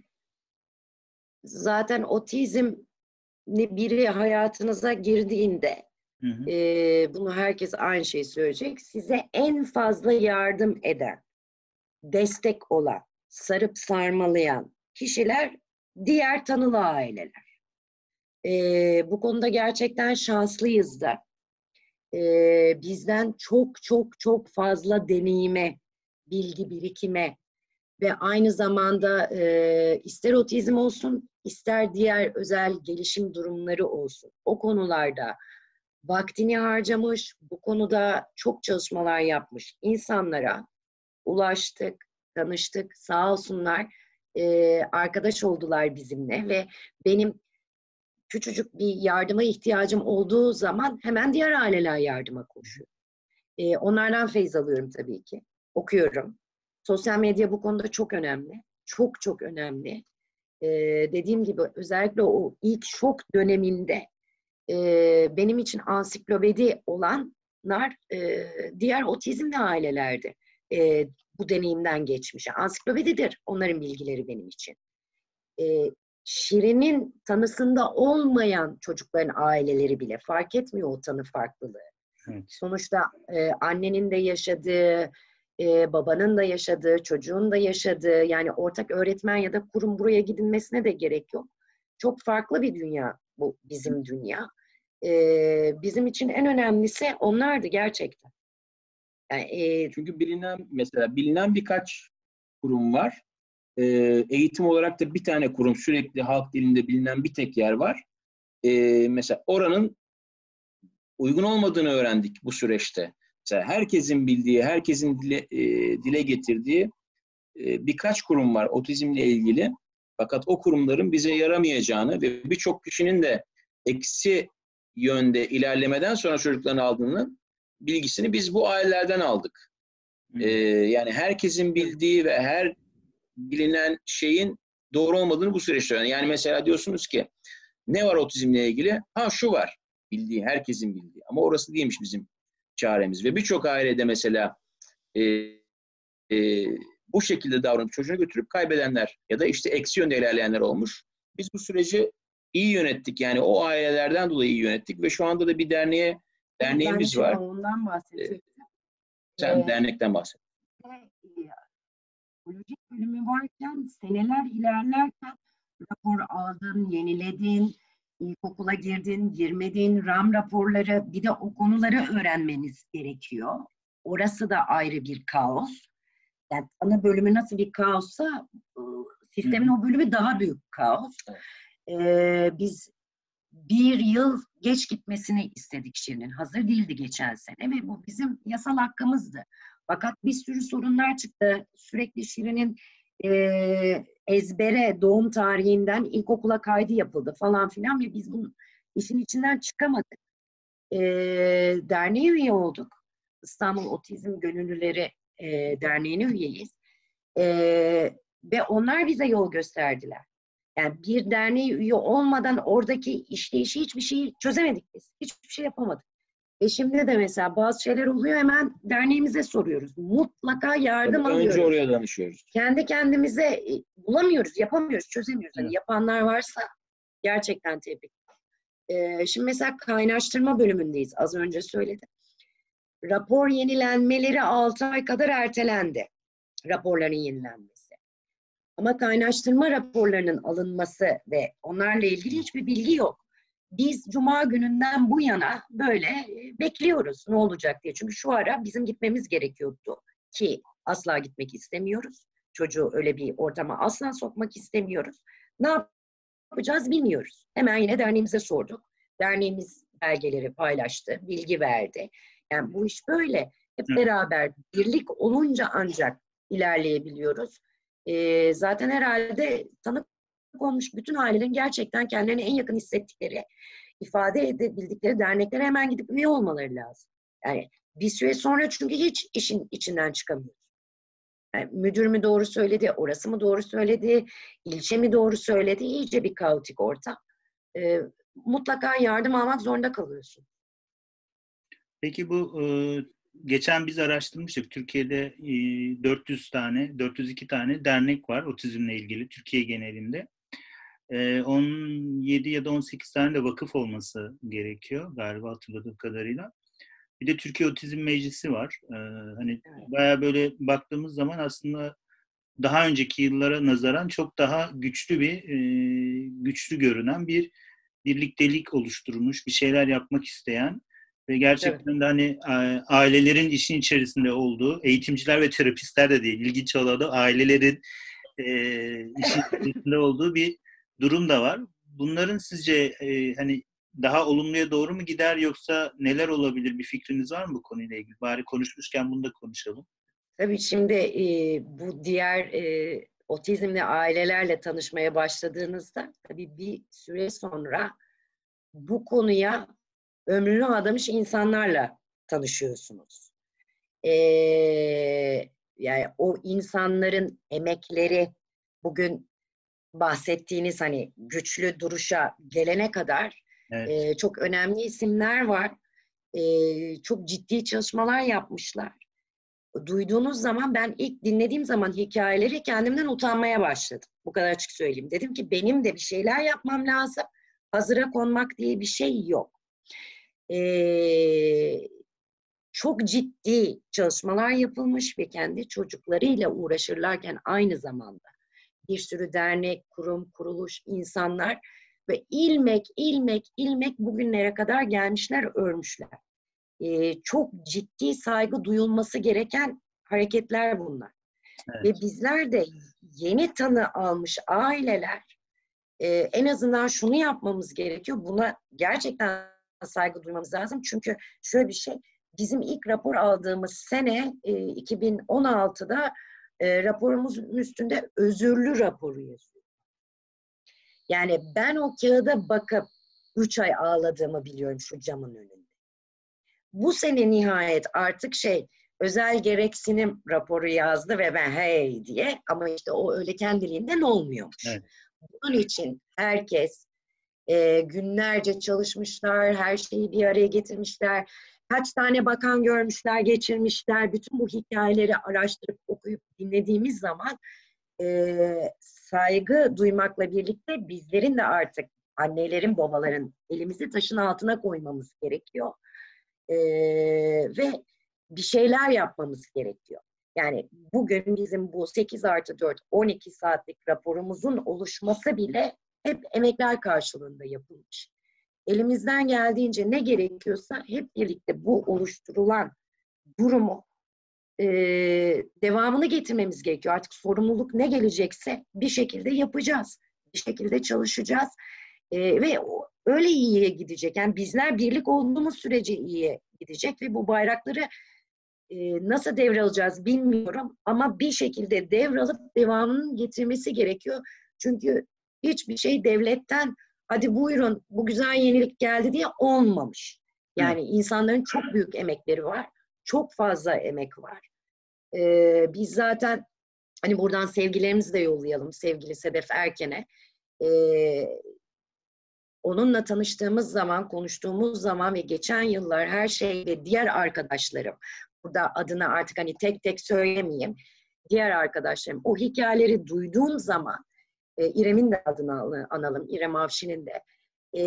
zaten otizmli biri hayatınıza girdiğinde Hı hı. e, bunu herkes aynı şeyi söyleyecek. Size en fazla yardım eden, destek olan, sarıp sarmalayan kişiler diğer tanılı aileler. E, bu konuda gerçekten şanslıyız da. E, bizden çok çok çok fazla deneyime, bilgi birikime ve aynı zamanda e, ister otizm olsun, ister diğer özel gelişim durumları olsun. O konularda vaktini harcamış, bu konuda çok çalışmalar yapmış insanlara ulaştık, tanıştık, sağ olsunlar, e, arkadaş oldular bizimle ve benim küçücük bir yardıma ihtiyacım olduğu zaman hemen diğer aileler yardıma koşuyor. E, onlardan feyz alıyorum tabii ki, okuyorum. Sosyal medya bu konuda çok önemli, çok çok önemli. E, dediğim gibi özellikle o ilk şok döneminde e, benim için ansiklopedi olanlar e, diğer otizmli ailelerdi. E, bu deneyimden geçmiş. Ansiklopedidir onların bilgileri benim için. E, Şirin'in tanısında olmayan çocukların aileleri bile fark etmiyor o tanı farklılığı. Evet. Sonuçta e, annenin de yaşadığı, e, babanın da yaşadığı, çocuğun da yaşadığı, yani ortak öğretmen ya da kurum buraya gidilmesine de gerek yok. Çok farklı bir dünya bu bizim dünya. E, bizim için en önemlisi onlardı gerçekten. Yani, e, Çünkü bilinen mesela bilinen birkaç kurum var. E, eğitim olarak da bir tane kurum, sürekli halk dilinde bilinen bir tek yer var. E, mesela oranın uygun olmadığını öğrendik bu süreçte. Mesela herkesin bildiği, herkesin dile, e, dile getirdiği e, birkaç kurum var otizmle ilgili. Fakat o kurumların bize yaramayacağını ve birçok kişinin de eksi yönde ilerlemeden sonra çocuklarını aldığının bilgisini biz bu ailelerden aldık. E, yani herkesin bildiği ve her bilinen şeyin doğru olmadığını bu süreçte öğrendik. Yani mesela diyorsunuz ki ne var otizmle ilgili? Ha şu var. Bildiği, herkesin bildiği. Ama orası değilmiş bizim çaremiz. Ve birçok ailede mesela e, e, bu şekilde davranıp çocuğunu götürüp kaybedenler ya da işte eksi yönde ilerleyenler olmuş. Biz bu süreci iyi yönettik. Yani o ailelerden dolayı iyi yönettik ve şu anda da bir derneğe derneğimiz var. Ondan bahsedeceğim. Sen Ee, dernekten bahset. Psikolojik bölümü varken seneler ilerlerken rapor aldın, yeniledin, ilkokula girdin, girmedin, RAM raporları, bir de o konuları öğrenmeniz gerekiyor. Orası da ayrı bir kaos. Yani tanı bölümü nasıl bir kaossa sistemin o bölümü daha büyük kaos. Ee, biz bir yıl geç gitmesini istedik Şirin'in. Hazır değildi geçen sene ve bu bizim yasal hakkımızdı. Fakat bir sürü sorunlar çıktı. Sürekli Şirin'in e, ezbere doğum tarihinden ilkokula kaydı yapıldı falan filan ve biz bunun işin içinden çıkamadık. E, derneğe üye olduk. İstanbul Otizm Gönüllüleri e, Derneği'ne üyeyiz. E, ve onlar bize yol gösterdiler. Yani bir derneğe üye olmadan oradaki işleyişi hiçbir şey çözemedik biz. Hiçbir şey yapamadık. E şimdi de mesela bazı şeyler oluyor, hemen derneğimize soruyoruz. Mutlaka yardım Tabii alıyoruz. önce oraya danışıyoruz. Kendi kendimize e, bulamıyoruz, yapamıyoruz, çözemiyoruz. Hani Evet. yapanlar varsa gerçekten tebrik. E, şimdi mesela kaynaştırma bölümündeyiz. Az önce söyledim. Rapor yenilenmeleri altı ay kadar ertelendi. Raporların yenilenmesi. Ama kaynaştırma raporlarının alınması ve onlarla ilgili hiçbir bilgi yok. Biz Cuma gününden bu yana böyle bekliyoruz ne olacak diye. Çünkü şu ara bizim gitmemiz gerekiyordu ki asla gitmek istemiyoruz. Çocuğu öyle bir ortama asla sokmak istemiyoruz. Ne yapacağız bilmiyoruz. Hemen yine derneğimize sorduk. Derneğimiz belgeleri paylaştı, bilgi verdi. Yani bu iş böyle. Hep beraber birlik olunca ancak ilerleyebiliyoruz. Ee, zaten herhalde tanık olmuş bütün ailelerin gerçekten kendilerini en yakın hissettikleri, ifade edebildikleri derneklere hemen gidip üye olmaları lazım. Yani bir süre sonra çünkü hiç işin içinden çıkamıyoruz. Yani müdür mü doğru söyledi, orası mı doğru söyledi, ilçe mi doğru söyledi, iyice bir kaotik ortam. Ee, mutlaka yardım almak zorunda kalıyorsun. Peki bu e, geçen biz araştırmıştık. Türkiye'de e, dört yüz tane, dört yüz iki tane dernek var otizmle ilgili Türkiye genelinde. E, on yedi ya da on sekiz tane de vakıf olması gerekiyor galiba hatırladığım kadarıyla. Bir de Türkiye Otizm Meclisi var. E, hani Evet. bayağı böyle baktığımız zaman aslında daha önceki yıllara nazaran çok daha güçlü bir e, güçlü görünen bir birliktelik oluşturmuş, bir şeyler yapmak isteyen ve gerçekten evet. de hani ailelerin işin içerisinde olduğu, eğitimciler ve terapistler de değil, ilginç olan da ailelerin e, işin içerisinde olduğu bir durum da var. Bunların sizce e, hani daha olumluya doğru mu gider yoksa neler olabilir? Bir fikriniz var mı bu konuyla ilgili? Bari konuşmuşken bunu da konuşalım. Tabii şimdi e, bu diğer e, otizmli ailelerle tanışmaya başladığınızda tabii bir süre sonra bu konuya ömrünü adamış insanlarla tanışıyorsunuz. Ee, yani o insanların emekleri bugün bahsettiğiniz hani güçlü duruşa gelene kadar evet. e, çok önemli isimler var. E, çok ciddi çalışmalar yapmışlar. Duyduğunuz zaman ben ilk dinlediğim zaman hikayeleri kendimden utanmaya başladım. Bu kadar açık söyleyeyim. Dedim ki benim de bir şeyler yapmam lazım. Hazıra konmak diye bir şey yok. Ee, çok ciddi çalışmalar yapılmış ve kendi çocuklarıyla uğraşırlarken aynı zamanda bir sürü dernek, kurum, kuruluş, insanlar ve ilmek, ilmek, ilmek bugünlere kadar gelmişler, örmüşler. Ee, çok ciddi saygı duyulması gereken hareketler bunlar. Evet. Ve bizler de yeni tanı almış aileler e, en azından şunu yapmamız gerekiyor. Buna gerçekten saygı duymamız lazım. Çünkü şöyle bir şey, bizim ilk rapor aldığımız sene e, iki bin on altıda e, raporumuzun üstünde özürlü raporu yazıyor. Yani ben o kağıda bakıp üç ay ağladığımı biliyorum şu camın önünde. Bu sene nihayet artık şey özel gereksinim raporu yazdı ve ben hey diye, ama işte o öyle kendiliğinden olmuyormuş. Evet. Bunun için herkes E, günlerce çalışmışlar, her şeyi bir araya getirmişler. Kaç tane bakan görmüşler, geçirmişler. Bütün bu hikayeleri araştırıp okuyup dinlediğimiz zaman e, saygı duymakla birlikte bizlerin de artık annelerin, babaların elimizi taşın altına koymamız gerekiyor. E, ve bir şeyler yapmamız gerekiyor. Yani bugün bizim bu sekiz artı dört, on iki saatlik raporumuzun oluşması bile hep emekler karşılığında yapılmış. Elimizden geldiğince ne gerekiyorsa hep birlikte bu oluşturulan durumu e, devamını getirmemiz gerekiyor. Artık sorumluluk ne gelecekse bir şekilde yapacağız. Bir şekilde çalışacağız. E, ve o, öyle iyiye gidecek. Yani bizler birlik olduğumuz sürece iyiye gidecek ve bu bayrakları e, nasıl devralacağız bilmiyorum. Ama bir şekilde devralıp devamının getirmesi gerekiyor. Çünkü hiçbir şey devletten hadi buyurun bu güzel yenilik geldi diye olmamış. Yani Hı. insanların çok büyük emekleri var. Çok fazla emek var. Ee, biz zaten hani buradan sevgilerimizi de yollayalım sevgili Sedef Erken'e. Ee, onunla tanıştığımız zaman, konuştuğumuz zaman ve geçen yıllar her şey ve diğer arkadaşlarım, burada adını artık hani tek tek söylemeyeyim, diğer arkadaşlarım o hikayeleri duyduğum zaman e, İrem'in de adını analım, İrem Avşin'in de e,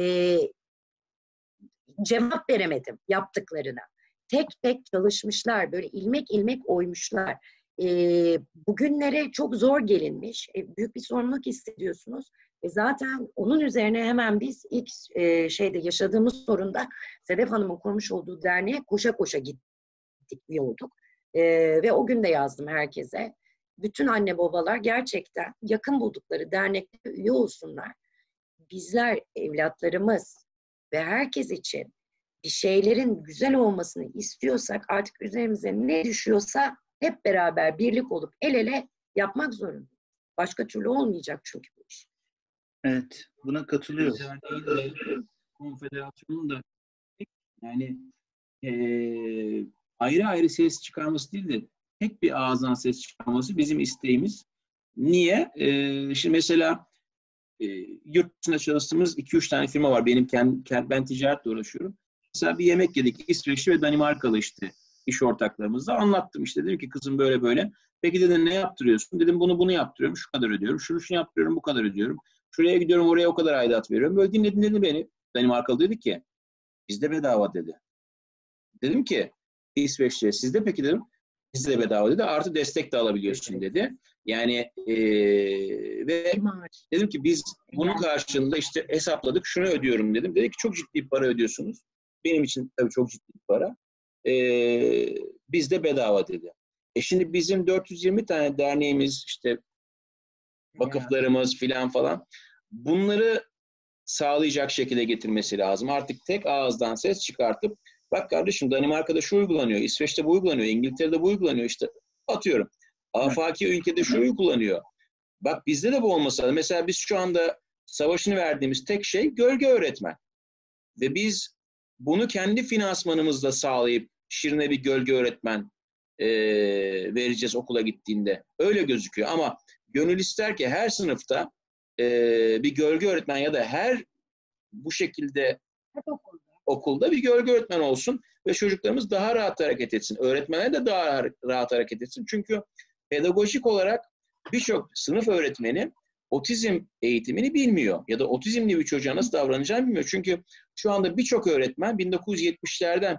cevap veremedim yaptıklarına. Tek tek çalışmışlar, böyle ilmek ilmek oymuşlar. E, bugünlere çok zor gelinmiş, e, büyük bir sorumluluk hissediyorsunuz. E, zaten onun üzerine hemen biz ilk e, şeyde yaşadığımız sorunda Sedef Hanım'ın kurmuş olduğu derneğe koşa koşa gittik, yolduk. E, ve o gün de yazdım herkese. Bütün anne babalar gerçekten yakın buldukları dernekte üye olsunlar. Bizler, evlatlarımız ve herkes için bir şeylerin güzel olmasını istiyorsak artık üzerimize ne düşüyorsa hep beraber birlik olup el ele yapmak zorundayız. Başka türlü olmayacak çünkü bu iş. Evet, buna katılıyorum. Derneğin de, konfederasyonun da yani e, ayrı ayrı ses çıkarması değil de tek bir ağızdan ses çıkarması bizim isteğimiz. Niye? E, şimdi mesela e, yurt dışında çalıştığımız iki üç tane firma var. Benim kendi, kendi ben ticaretle uğraşıyorum. Mesela bir yemek yedik. İsveçli ve Danimarkalı işte iş ortaklarımızla anlattım işte. Dedim ki kızım böyle böyle. Peki dedim ne yaptırıyorsun? Dedim bunu bunu yaptırıyorum. Şu kadar ödüyorum. Şunu şunu yaptırıyorum. Bu kadar ödüyorum. Şuraya gidiyorum. Oraya o kadar aidat veriyorum. Böyle dinledi dinledi beni. Danimarkalı dedi ki bizde bedava dedi. Dedim ki İsveç'te sizde peki dedim. Bizde de bedava dedi. Artı destek de alabiliyorsun dedi. Yani ee, ve dedim ki biz bunun karşılığında işte hesapladık. Şunu ödüyorum dedim. Dedi ki çok ciddi para ödüyorsunuz. Benim için tabii çok ciddi para. Ee, bizde bedava dedi. E şimdi bizim dört yüz yirmi tane derneğimiz işte vakıflarımız filan falan bunları sağlayacak şekilde getirmesi lazım. Artık tek ağızdan ses çıkartıp bak kardeşim Danimarka'da şu uygulanıyor, İsveç'te bu uygulanıyor, İngiltere'de bu uygulanıyor işte atıyorum. Afaki ülkede şu uygulanıyor. Bak bizde de bu olmasa da mesela biz şu anda savaşını verdiğimiz tek şey gölge öğretmen. Ve biz bunu kendi finansmanımızla sağlayıp Şirin'e bir gölge öğretmen e, vereceğiz okula gittiğinde. Öyle gözüküyor ama gönül ister ki her sınıfta e, bir gölge öğretmen ya da her bu şekilde okulda. okulda bir gölge öğretmen olsun ve çocuklarımız daha rahat hareket etsin. Öğretmenler de daha rahat hareket etsin. Çünkü pedagojik olarak birçok sınıf öğretmeni otizm eğitimini bilmiyor ya da otizmli bir çocuğa nasıl davranacağını bilmiyor. Çünkü şu anda birçok öğretmen bin dokuz yüz yetmişlerden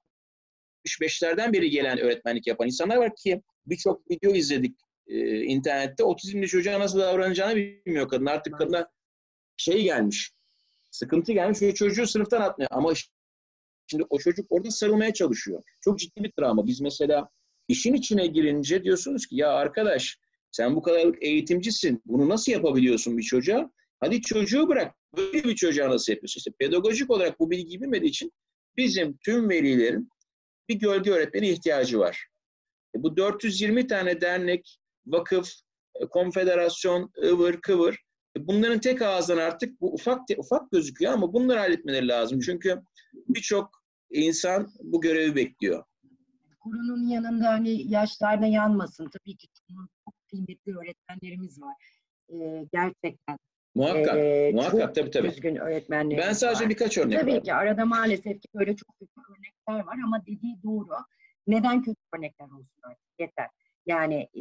altmış beşlerden beri gelen öğretmenlik yapan insanlar var ki birçok video izledik e, internette. Otizmli çocuğa nasıl davranacağını bilmiyor kadın. Artık kadına şey gelmiş, sıkıntı gelmiş ve çocuğu sınıftan atmıyor. Ama şimdi o çocuk orada sarılmaya çalışıyor. Çok ciddi bir travma. Biz mesela işin içine girince diyorsunuz ki ya arkadaş sen bu kadarlık eğitimcisin. Bunu nasıl yapabiliyorsun bir çocuğa? Hadi çocuğu bırak. Böyle bir çocuğa nasıl yapıyorsun? İşte pedagojik olarak bu bilgi bilmediği için bizim tüm velilerin bir gölge öğretmeni ihtiyacı var. E bu dört yüz yirmi tane dernek, vakıf, konfederasyon, ıvır kıvır. E bunların tek ağızdan artık bu ufak ufak gözüküyor ama bunları halletmeleri lazım. Çünkü birçok insan bu görevi bekliyor. Kurunun yanında hani yaşlarda yanmasın. Tabii ki çok kıymetli öğretmenlerimiz var. Ee, gerçekten Muhakkak, Ee, muhakkak çok tabii tabii. düzgün öğretmenlerimiz Ben sadece var. birkaç örnek Tabii verdim. ki arada maalesef ki böyle çok kötü örnekler var ama dediği doğru. Neden kötü örnekler olsun artık? Yeter. Yani e,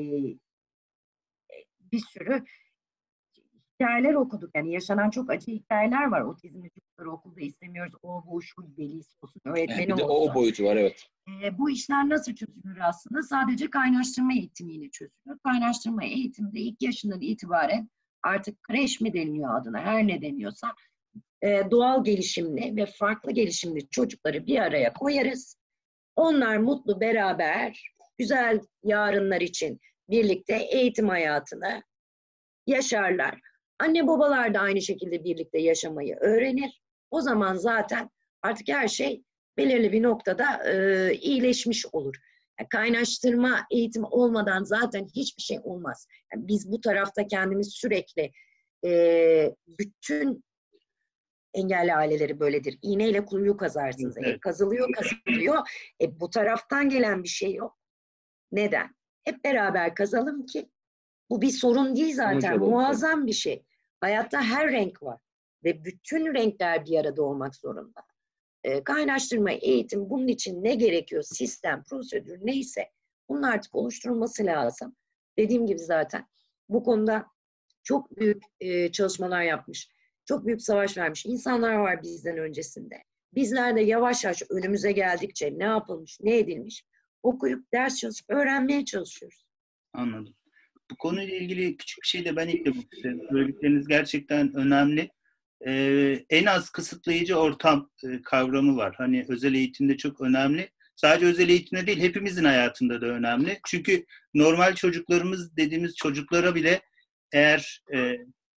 bir sürü hikayeler okuduk. Yani yaşanan çok acı hikayeler var. Otizmli çocukları okulda istemiyoruz. O, bu, şu, velisi olsun, öğretmeni Bir de o olsun. boyutu var, evet. E, bu işler nasıl çözülür aslında? Sadece kaynaştırma eğitimiyle çözülür. Kaynaştırma eğitimde ilk yaşından itibaren artık kreş mi deniliyor adına, her ne deniyorsa e, doğal gelişimli ve farklı gelişimli çocukları bir araya koyarız. Onlar mutlu beraber güzel yarınlar için birlikte eğitim hayatını yaşarlar. Anne babalar da aynı şekilde birlikte yaşamayı öğrenir. O zaman zaten artık her şey belirli bir noktada e, iyileşmiş olur. Yani kaynaştırma eğitimi olmadan zaten hiçbir şey olmaz. Yani biz bu tarafta kendimiz sürekli e, bütün engelli aileleri böyledir. İğneyle kuyu kazarsınız. Evet. E, kazılıyor kazılıyor. E, bu taraftan gelen bir şey yok. Neden? Hep beraber kazalım ki bu bir sorun değil zaten. Sonuç alalım. Muazzam bir şey. Hayatta her renk var. Ve bütün renkler bir arada olmak zorunda. E, kaynaştırma, eğitim, bunun için ne gerekiyor? Sistem, prosedür neyse bunun artık oluşturulması lazım. Dediğim gibi zaten bu konuda çok büyük e, çalışmalar yapmış. Çok büyük savaş vermiş. İnsanlar var bizden öncesinde. Bizler de yavaş yavaş önümüze geldikçe ne yapılmış, ne edilmiş okuyup ders çalışıp öğrenmeye çalışıyoruz. Anladım. Bu konuyla ilgili küçük bir şey de ben eklemek isterim. Söyledikleriniz gerçekten önemli. Ee, en az kısıtlayıcı ortam e, kavramı var. Hani özel eğitimde çok önemli. Sadece özel eğitimde değil, hepimizin hayatında da önemli. Çünkü normal çocuklarımız dediğimiz çocuklara bile eğer... E,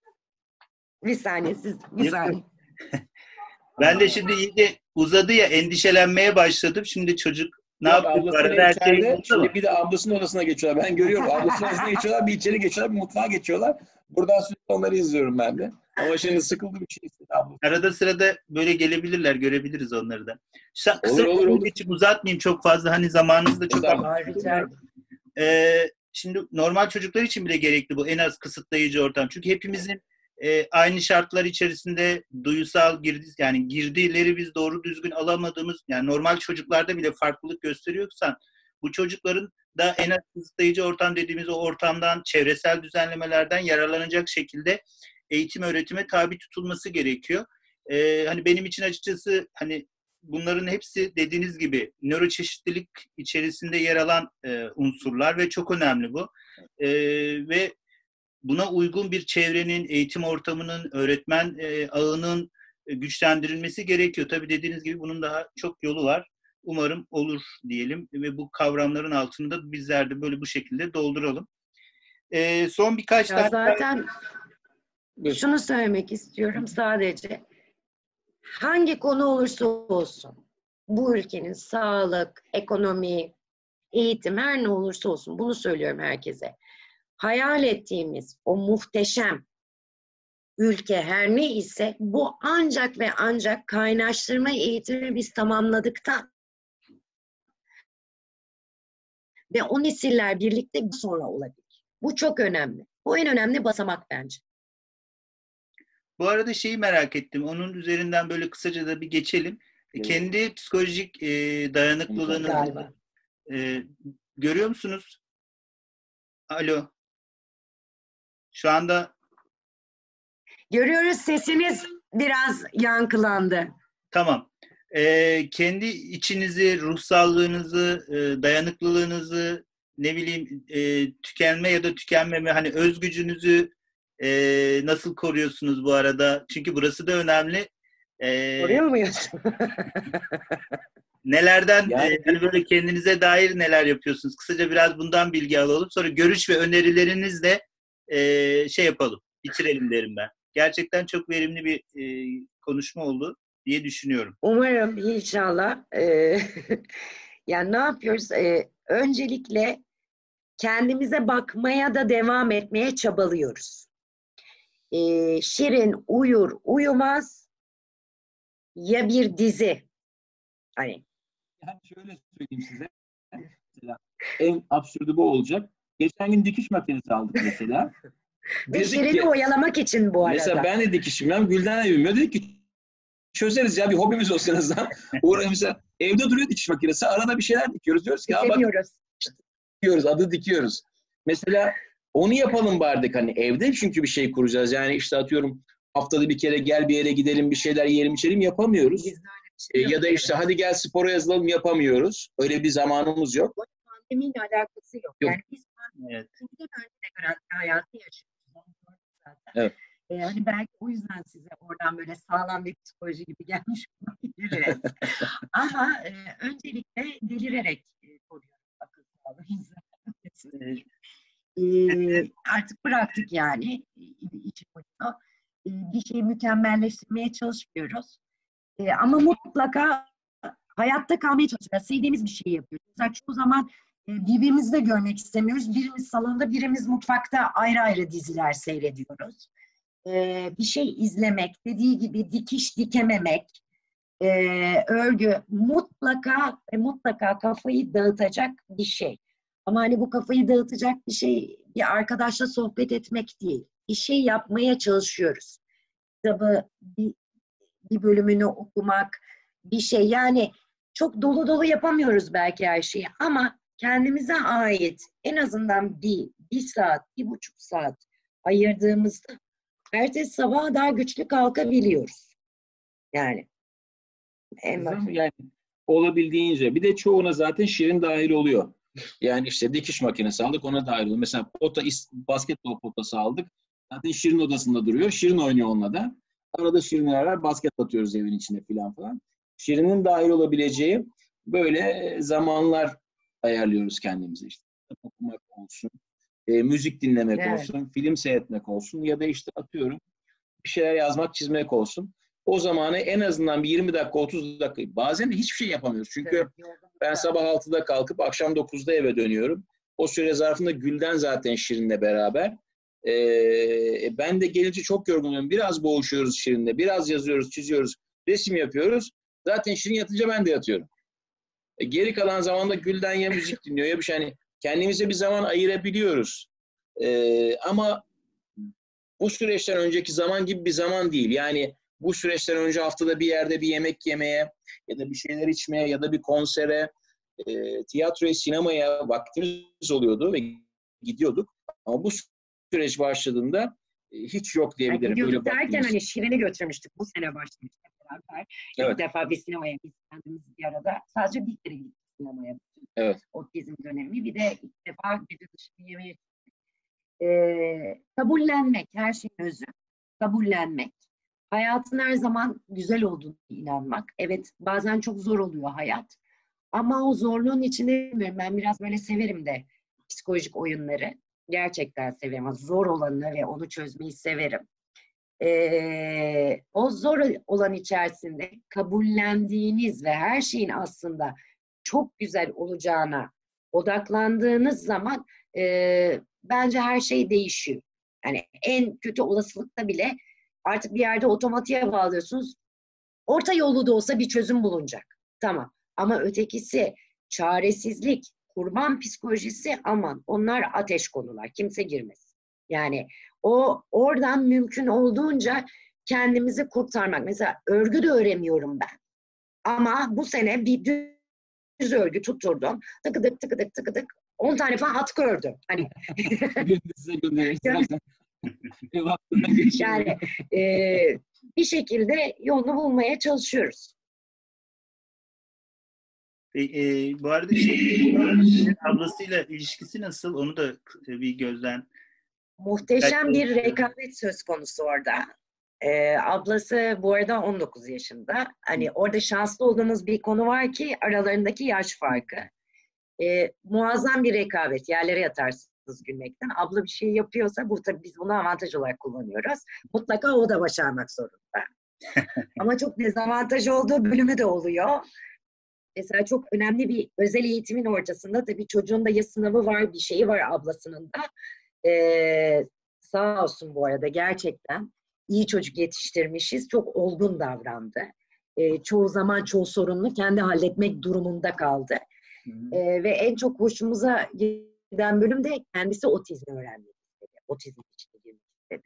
Bir saniye siz, bir saniye. Ben de şimdi iyice uzadı ya, endişelenmeye başladım. Şimdi çocuk ne Yok, yapıyor? ablasının Arada her şey içeride, yolunda şimdi mı? bir de ablasının odasına geçiyorlar. Ben görüyorum. Ablasının odasına geçiyorlar, bir içeri geçiyorlar, bir mutfağa geçiyorlar. Buradan sürekli onları izliyorum ben de. Ama şimdi sıkıldı bir şey istedi abla. Arada sırada böyle gelebilirler, görebiliriz onları da. İşte kısa Olur, olur, olur. geçip uzatmayayım çok fazla, hani zamanınız da çok Estağfurullah. Aa, rica ederim. Ee, şimdi normal çocuklar için bile gerekli bu en az kısıtlayıcı ortam. Çünkü hepimizin e, aynı şartlar içerisinde duyusal girdi, yani girdileri biz doğru düzgün alamadığımız, yani normal çocuklarda bile farklılık gösteriyorsan bu çocukların da en az kısıtlayıcı ortam dediğimiz o ortamdan, çevresel düzenlemelerden yararlanacak şekilde eğitim öğretime tabi tutulması gerekiyor. Ee, hani benim için açıkçası hani bunların hepsi dediğiniz gibi nöroçeşitlilik içerisinde yer alan e, unsurlar ve çok önemli bu. E, ve buna uygun bir çevrenin, eğitim ortamının, öğretmen e, ağının e, güçlendirilmesi gerekiyor. Tabii dediğiniz gibi bunun daha çok yolu var. Umarım olur diyelim ve bu kavramların altını da bizler de böyle bu şekilde dolduralım. E, son birkaç Ya tane... zaten şunu söylemek istiyorum sadece. Hangi konu olursa olsun, bu ülkenin sağlık, ekonomi, eğitim her ne olursa olsun bunu söylüyorum herkese. Hayal ettiğimiz o muhteşem ülke her ne ise bu ancak ve ancak kaynaştırma eğitimi biz tamamladıktan ve o nesiller birlikte sonra olabilir. Bu çok önemli. Bu en önemli basamak bence. Bu arada şeyi merak ettim. Onun üzerinden böyle kısaca da bir geçelim. Evet. Kendi psikolojik e, dayanıklılığınızı e, görüyor musunuz? Alo. Şu anda görüyoruz, sesiniz biraz yankılandı. Tamam. E, kendi içinizi, ruh sağlığınızı, e, dayanıklılığınızı, ne bileyim e, tükenme ya da tükenmeme, hani öz gücünüzü e, nasıl koruyorsunuz bu arada? Çünkü burası da önemli. E, Koruyor muyuz? Nelerden, Yani, e, hani böyle kendinize dair neler yapıyorsunuz? Kısaca biraz bundan bilgi alalım. Sonra görüş ve önerilerinizle e, şey yapalım, bitirelim derim ben. Gerçekten çok verimli bir e, konuşma oldu diye düşünüyorum. Umarım inşallah. Ee, yani ne yapıyoruz? Ee, öncelikle kendimize bakmaya da devam etmeye çabalıyoruz. Ee, Şirin uyur uyumaz ya bir dizi. Hani. Yani şöyle söyleyeyim size. Mesela en absürdü bu olacak. Geçen gün dikiş makinesi aldık mesela. Eşlerini oyalamak için bu arada. Mesela ben de dikişim. Ben Gülden de bilmiyor. Dedik ki çözeriz ya, bir hobimiz olsun en azından. Uğra mesela evde duruyor dikiş makinesi. Arada bir şeyler dikiyoruz. Diyoruz ki bak dikiyoruz, adı dikiyoruz. Mesela onu yapalım bari, hani evde çünkü bir şey kuracağız. Yani işte atıyorum haftada bir kere gel bir yere gidelim, bir şeyler yiyelim içelim, yapamıyoruz. Ee, ya da işte hadi gel spora yazılalım, yapamıyoruz. Öyle bir zamanımız yok. Pandemiyle alakası yok. Yok. Yani biz Evet. pandemiden önce de garanti hayatı yaşıyoruz. Zaten. Evet. Ee, hani belki o yüzden size oradan böyle sağlam bir psikoloji gibi gelmiş olabilir. Ama e, öncelikle delirerek e, koruyoruz akıl sağlığımızı. e, artık bıraktık yani için oyunu. E, bir şeyi mükemmelleştirmeye çalışmıyoruz. E, ama mutlaka hayatta kalmaya çalışıyoruz. Sevdiğimiz bir şey yapıyoruz. Mesela çoğu zaman e, birbirimizi de görmek istemiyoruz. Birimiz salonda, birimiz mutfakta ayrı ayrı diziler seyrediyoruz. E, bir şey izlemek, dediği gibi dikiş dikememek, e, örgü mutlaka ve mutlaka kafayı dağıtacak bir şey. Ama hani bu kafayı dağıtacak bir şey bir arkadaşla sohbet etmek değil. Bir şey yapmaya çalışıyoruz. Kitabı bir, bir bölümünü okumak, bir şey yani çok dolu dolu yapamıyoruz belki her şeyi ama kendimize ait en azından bir, bir saat, bir buçuk saat ayırdığımızda ertesi sabah daha güçlü kalkabiliyoruz. Yani. En yani olabildiğince. Bir de çoğuna zaten şirin dahil oluyor. Yani işte dikiş makinesi aldık, ona dahil oluyor. Mesela pota, basketbol potası aldık. Zaten Şirin odasında duruyor. Şirin oynuyor onunla da. Arada Şirinler basket atıyoruz evin içine falan falan. Şirin'in dahil olabileceği böyle zamanlar ayarlıyoruz kendimize. İşte okumak olsun, e, müzik dinlemek evet. olsun, film seyretmek olsun ya da işte atıyorum bir şeyler yazmak, çizmek olsun. O zamanı en azından bir yirmi dakika, otuz dakika, bazen de hiçbir şey yapamıyoruz. Çünkü evet, ben sabah altıda kalkıp akşam dokuzda eve dönüyorum. O süre zarfında Gülden zaten Şirin'le beraber. Ee, ben de gelince çok yorgunum. Biraz boğuşuyoruz Şirin'le, biraz yazıyoruz, çiziyoruz, resim yapıyoruz. Zaten Şirin yatınca ben de yatıyorum. E, geri kalan zamanda Gülden ya müzik dinliyor ya bir şey. Yani kendimize bir zaman ayırabiliyoruz. Ee, ama bu süreçten önceki zaman gibi bir zaman değil. Yani bu süreçten önce haftada bir yerde bir yemek yemeye ya da bir şeyler içmeye ya da bir konsere, e, tiyatroya, sinemaya vaktimiz oluyordu ve gidiyorduk. Ama bu süreç başladığında e, hiç yok diyebilirim. Yani gidiyorduk böyle derken hani Şirin'i götürmüştük. Bu sene başlamıştık beraber. Evet. İlk defa bir sinemaya biz kendimiz bir arada. Sadece bir kere gittik sinemaya. Evet. Otizm dönemi. Bir de ilk defa gece dışı bir yemeğe Ee, kabullenmek, her şeyin özü. Kabullenmek. Hayatın her zaman güzel olduğunu inanmak. Evet, bazen çok zor oluyor hayat. Ama o zorluğun içinde bilmiyorum. Ben biraz böyle severim de psikolojik oyunları. Gerçekten severim. Zor olanı ve onu çözmeyi severim. Ee, o zor olan içerisinde kabullendiğiniz ve her şeyin aslında çok güzel olacağına odaklandığınız zaman e, bence her şey değişiyor. Yani en kötü olasılıkta bile artık bir yerde otomatiğe bağlıyorsunuz. Orta yolu da olsa bir çözüm bulunacak. Tamam. Ama ötekisi çaresizlik, kurban psikolojisi aman onlar ateş konular. Kimse girmez. Yani o oradan mümkün olduğunca kendimizi kurtarmak. Mesela örgü de öremiyorum ben. Ama bu sene bir düz örgü tutturdum. Tıkıdık tıkıdık tıkıdık. on tane falan atkı ördüm. Hani. yani e, bir şekilde yolunu bulmaya çalışıyoruz. E, e, bu arada şey, ablasıyla ilişkisi nasıl? Onu da bir gözden. Muhteşem bir rekabet söz konusu orada. Ee, ablası bu arada on dokuz yaşında. Hani orada şanslı olduğumuz bir konu var ki aralarındaki yaş farkı. Ee, muazzam bir rekabet. Yerlere yatarsınız gülmekten. Abla bir şey yapıyorsa bu tabii biz bunu avantaj olarak kullanıyoruz. Mutlaka o da başarmak zorunda. Ama çok dezavantaj olduğu bölümü de oluyor. Mesela çok önemli bir özel eğitimin ortasında tabii çocuğun da ya sınavı var, bir şeyi var ablasının da. Ee, sağ olsun bu arada gerçekten iyi çocuk yetiştirmişiz. Çok olgun davrandı. Ee, çoğu zaman çoğu sorununu kendi halletmek durumunda kaldı. Ee, ve en çok hoşumuza giden bölüm de kendisi otizmi öğrenmek istedi. Otizm için girmek istedi.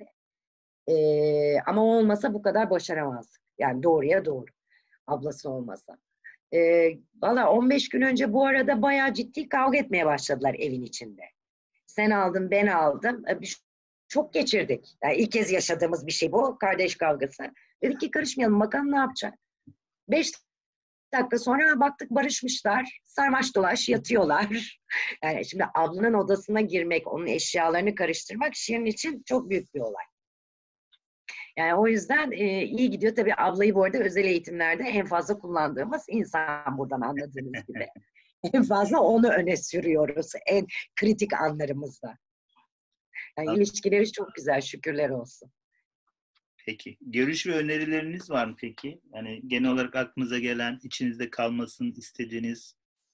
Ee, ama o olmasa bu kadar başaramazdık. Yani doğruya doğru. Ablası olmasa. Ee, Valla on beş gün önce bu arada bayağı ciddi kavga etmeye başladılar evin içinde. Sen aldın, ben aldım. Ee, bir çok geçirdik. Yani ilk kez yaşadığımız bir şey bu. Kardeş kavgası. Dedik ki karışmayalım. Bakalım ne yapacak. Beş dakika sonra baktık barışmışlar. Sarmaş dolaş yatıyorlar. Yani şimdi ablanın odasına girmek, onun eşyalarını karıştırmak Şirin için çok büyük bir olay. Yani o yüzden e, iyi gidiyor. Tabii ablayı bu arada özel eğitimlerde en fazla kullandığımız insan buradan anladığınız gibi. En fazla onu öne sürüyoruz en kritik anlarımızda. Yani ilişkileri çok güzel, şükürler olsun. Peki. Görüş ve önerileriniz var mı peki? Yani genel olarak aklınıza gelen, içinizde kalmasını istediğiniz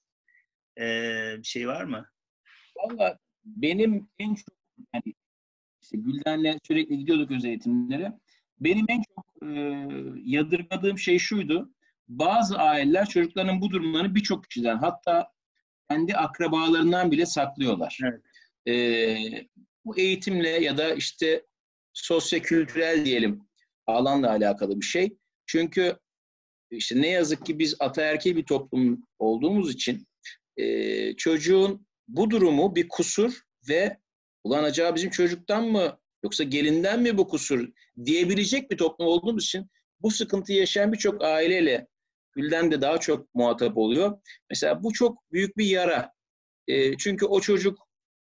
ee, bir şey var mı? Valla benim en çok, yani işte Gülden'le sürekli gidiyorduk özel eğitimlere. Benim en çok e, yadırgadığım şey şuydu. Bazı aileler çocuklarının bu durumlarını birçok kişiden, hatta kendi akrabalarından bile saklıyorlar. Evet. E, bu eğitimle ya da işte sosyo-kültürel diyelim alanla alakalı bir şey. Çünkü işte ne yazık ki biz ataerkil bir toplum olduğumuz için e, çocuğun bu durumu bir kusur ve ulan acaba bizim çocuktan mı yoksa gelinden mi bu kusur diyebilecek bir toplum olduğumuz için bu sıkıntıyı yaşayan birçok aileyle Gülden de daha çok muhatap oluyor. Mesela bu çok büyük bir yara. E, çünkü o çocuk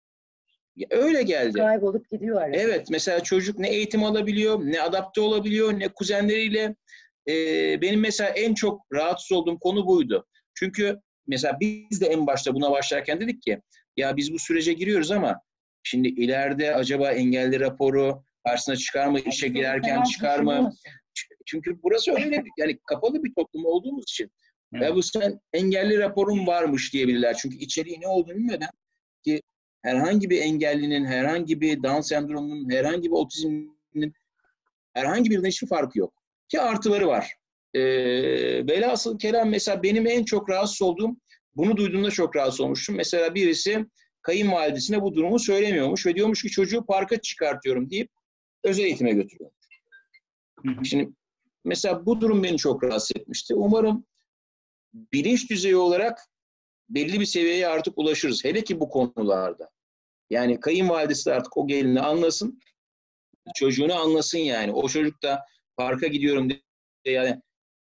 öyle geldi. Kaybolup gidiyor arada. Evet, mesela çocuk ne eğitim alabiliyor, ne adapte olabiliyor, ne kuzenleriyle. E, benim mesela en çok rahatsız olduğum konu buydu. Çünkü mesela biz de en başta buna başlarken dedik ki ya biz bu sürece giriyoruz ama şimdi ileride acaba engelli raporu karşısına çıkar mı, işe girerken çıkar mı? Çünkü burası öyle yani kapalı bir toplum olduğumuz için. Evet. Ya bu sen engelli raporun varmış diyebilirler. Çünkü içeriği ne olduğunu bilmeden ki herhangi bir engellinin, herhangi bir Down sendromunun, herhangi bir otizminin herhangi birinin hiçbir farkı yok. Ki artıları var. Ee, velhasıl kelam mesela benim en çok rahatsız olduğum, bunu duyduğumda çok rahatsız olmuştum. Mesela birisi kayınvalidesine bu durumu söylemiyormuş ve diyormuş ki çocuğu parka çıkartıyorum deyip özel eğitime götürüyor. Hı hı. Şimdi mesela bu durum beni çok rahatsız etmişti. Umarım bilinç düzeyi olarak belli bir seviyeye artık ulaşırız. Hele ki bu konularda. Yani kayınvalidesi de artık o gelini anlasın, çocuğunu anlasın yani. O çocuk da parka gidiyorum diye yani.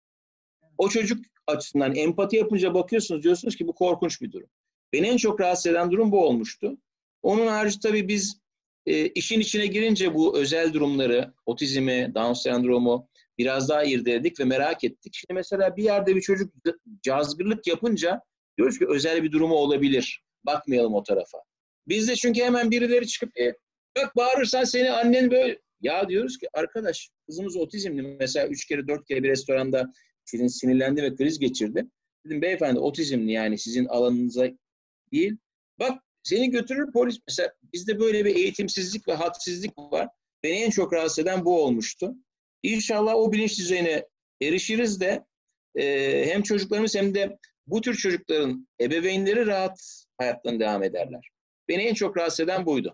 O çocuk açısından empati yapınca bakıyorsunuz, diyorsunuz ki bu korkunç bir durum. Beni en çok rahatsız eden durum bu olmuştu. Onun harici tabii biz e, işin içine girince bu özel durumları, otizmi, Down sendromu biraz daha irdeledik ve merak ettik. Şimdi mesela bir yerde bir çocuk cazgırlık yapınca diyoruz ki özel bir durumu olabilir. Bakmayalım o tarafa. Biz de çünkü hemen birileri çıkıp e, bak bağırırsan seni annen böyle. Ya diyoruz ki arkadaş kızımız otizmli. Mesela üç kere dört kere bir restoranda sizin sinirlendi ve kriz geçirdi. Dedim beyefendi otizmli yani sizin alanınıza değil. Bak seni götürür polis. Mesela bizde böyle bir eğitimsizlik ve hadsizlik var. Beni en çok rahatsız eden bu olmuştu. İnşallah o bilinç düzeyine erişiriz de e, hem çocuklarımız hem de bu tür çocukların ebeveynleri rahat hayatlarına devam ederler. Beni en çok rahatsız eden buydu.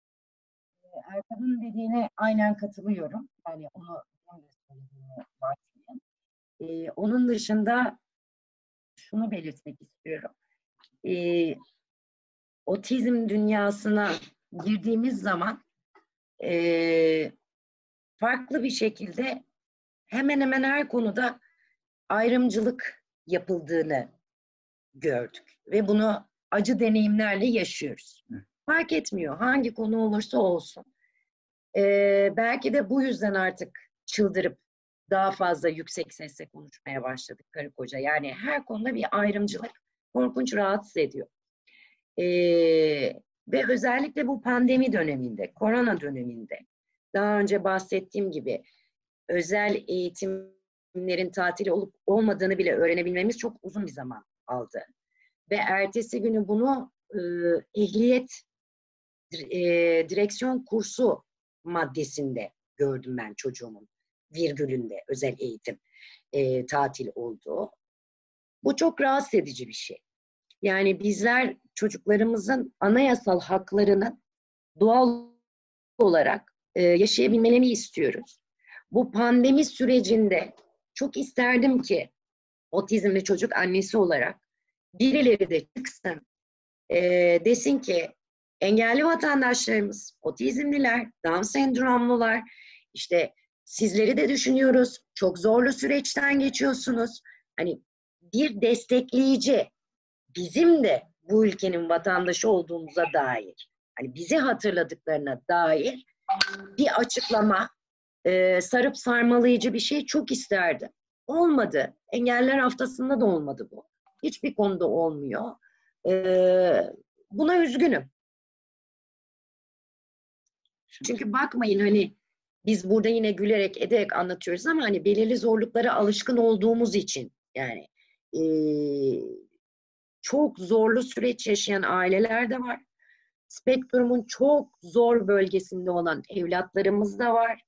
Erkan'ın dediğine aynen katılıyorum. Yani onu ben de söylediğine başlayayım. Ee, onun dışında şunu belirtmek istiyorum. Ee, otizm dünyasına girdiğimiz zaman e, farklı bir şekilde hemen hemen her konuda ayrımcılık yapıldığını gördük. Ve bunu acı deneyimlerle yaşıyoruz. Fark etmiyor. Hangi konu olursa olsun. Ee, belki de bu yüzden artık çıldırıp daha fazla yüksek sesle konuşmaya başladık karı koca. Yani her konuda bir ayrımcılık korkunç rahatsız ediyor. Ee, ve özellikle bu pandemi döneminde, korona döneminde daha önce bahsettiğim gibi özel eğitimlerin tatili olup olmadığını bile öğrenebilmemiz çok uzun bir zaman aldı. Ve ertesi günü bunu e, ehliyet e, direksiyon kursu maddesinde gördüm ben çocuğumun virgülünde özel eğitim e, tatil olduğu. Bu çok rahatsız edici bir şey. Yani bizler çocuklarımızın anayasal haklarının doğal olarak e, yaşayabilmelerini istiyoruz. Bu pandemi sürecinde çok isterdim ki otizmli çocuk annesi olarak birileri de çıksın, e, desin ki engelli vatandaşlarımız, otizmliler, Down sendromlular, işte sizleri de düşünüyoruz, çok zorlu süreçten geçiyorsunuz. Hani bir destekleyici, bizim de bu ülkenin vatandaşı olduğumuza dair, hani bizi hatırladıklarına dair bir açıklama, e, sarıp sarmalayıcı bir şey çok isterdim. Olmadı. Engeller haftasında da olmadı bu. Hiçbir konuda olmuyor. E, buna üzgünüm. Çünkü bakmayın hani biz burada yine gülerek ederek anlatıyoruz ama hani belirli zorluklara alışkın olduğumuz için yani e, çok zorlu süreç yaşayan aileler de var. Spektrumun çok zor bölgesinde olan evlatlarımız da var.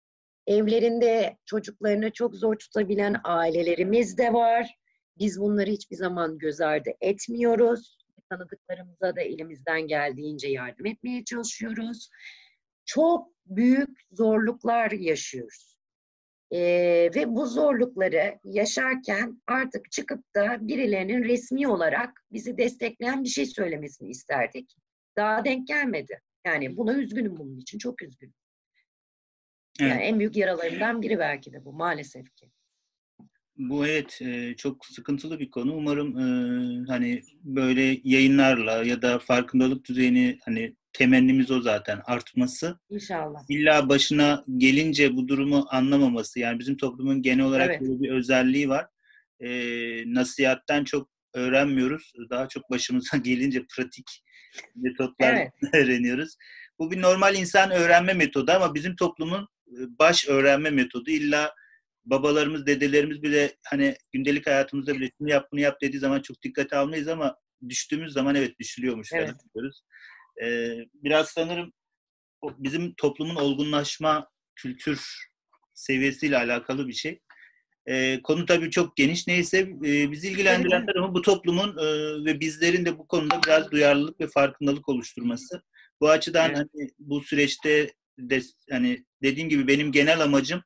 Evlerinde çocuklarını çok zor tutabilen ailelerimiz de var. Biz bunları hiçbir zaman göz ardı etmiyoruz. Tanıdıklarımıza da elimizden geldiğince yardım etmeye çalışıyoruz. Çok büyük zorluklar yaşıyoruz. Ee, ve bu zorlukları yaşarken artık çıkıp da birilerinin resmi olarak bizi destekleyen bir şey söylemesini isterdik. Daha denk gelmedi. Yani buna üzgünüm bunun için. Çok üzgünüm. Evet. Yani en büyük yaralarından biri belki de bu maalesef ki. Bu evet e, çok sıkıntılı bir konu. Umarım e, hani böyle yayınlarla ya da farkındalık düzeyini hani temennimiz o zaten artması. İnşallah. İlla başına gelince bu durumu anlamaması. Yani bizim toplumun genel olarak Evet. böyle bir özelliği var. E, nasihatten çok öğrenmiyoruz. Daha çok başımıza gelince pratik metotlar Evet. öğreniyoruz. Bu bir normal insan öğrenme metodu ama bizim toplumun baş öğrenme metodu. İlla babalarımız, dedelerimiz bile hani gündelik hayatımızda bile şunu yap bunu yap dediği zaman çok dikkate almayız ama düştüğümüz zaman evet düşülüyormuş. Evet. Diyoruz. Ee, biraz sanırım bizim toplumun olgunlaşma kültür seviyesiyle alakalı bir şey. Ee, konu tabii çok geniş. Neyse e, bizi ilgilendiren Evet. tarafı bu toplumun e, ve bizlerin de bu konuda biraz duyarlılık ve farkındalık oluşturması. Bu açıdan Evet. hani bu süreçte de, hani dediğim gibi benim genel amacım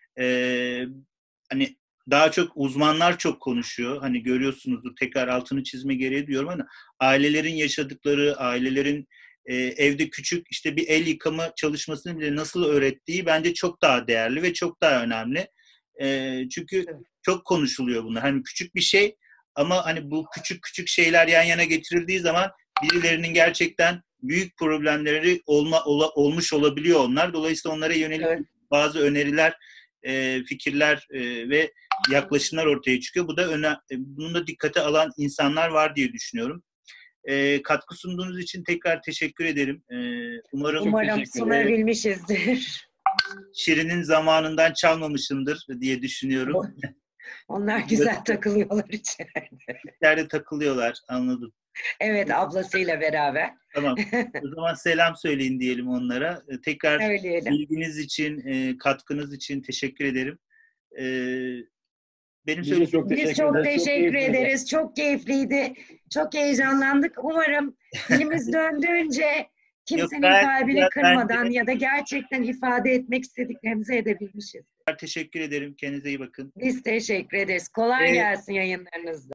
e, hani daha çok uzmanlar çok konuşuyor. Hani görüyorsunuzdur tekrar altını çizme gereği diyorum ama ailelerin yaşadıkları, ailelerin e, evde küçük işte bir el yıkama çalışmasını bile nasıl öğrettiği bence çok daha değerli ve çok daha önemli. E, çünkü Evet. çok konuşuluyor bunlar. Hani küçük bir şey ama hani bu küçük küçük şeyler yan yana getirildiği zaman birilerinin gerçekten büyük problemleri olma, ola, olmuş olabiliyor onlar. Dolayısıyla onlara yönelik Evet. bazı öneriler, e, fikirler e, ve yaklaşımlar ortaya çıkıyor. Bu da öne, bunu da dikkate alan insanlar var diye düşünüyorum. E, katkı sunduğunuz için tekrar teşekkür ederim. E, umarım Umarım sunabilmişizdir. Şirin'in zamanından çalmamışımdır diye düşünüyorum. Onlar güzel takılıyorlar içeride. İçeride takılıyorlar, anladım. Evet, ablasıyla beraber. Tamam. O zaman selam söyleyin diyelim onlara. Tekrar Söyleyelim. bilginiz için, katkınız için teşekkür ederim. Benim Biz de çok Biz teşekkür çok ederiz. teşekkür Çok keyifliydi. ederiz. Çok keyifliydi. Çok heyecanlandık. Umarım dilimiz döndüğünce Yok, kimsenin gayet kalbini güzel, kırmadan bence. ya da gerçekten ifade etmek istediklerimizi edebilmişiz. Teşekkür ederim. Kendinize iyi bakın. Biz teşekkür ederiz. Kolay Evet. gelsin yayınlarınızda.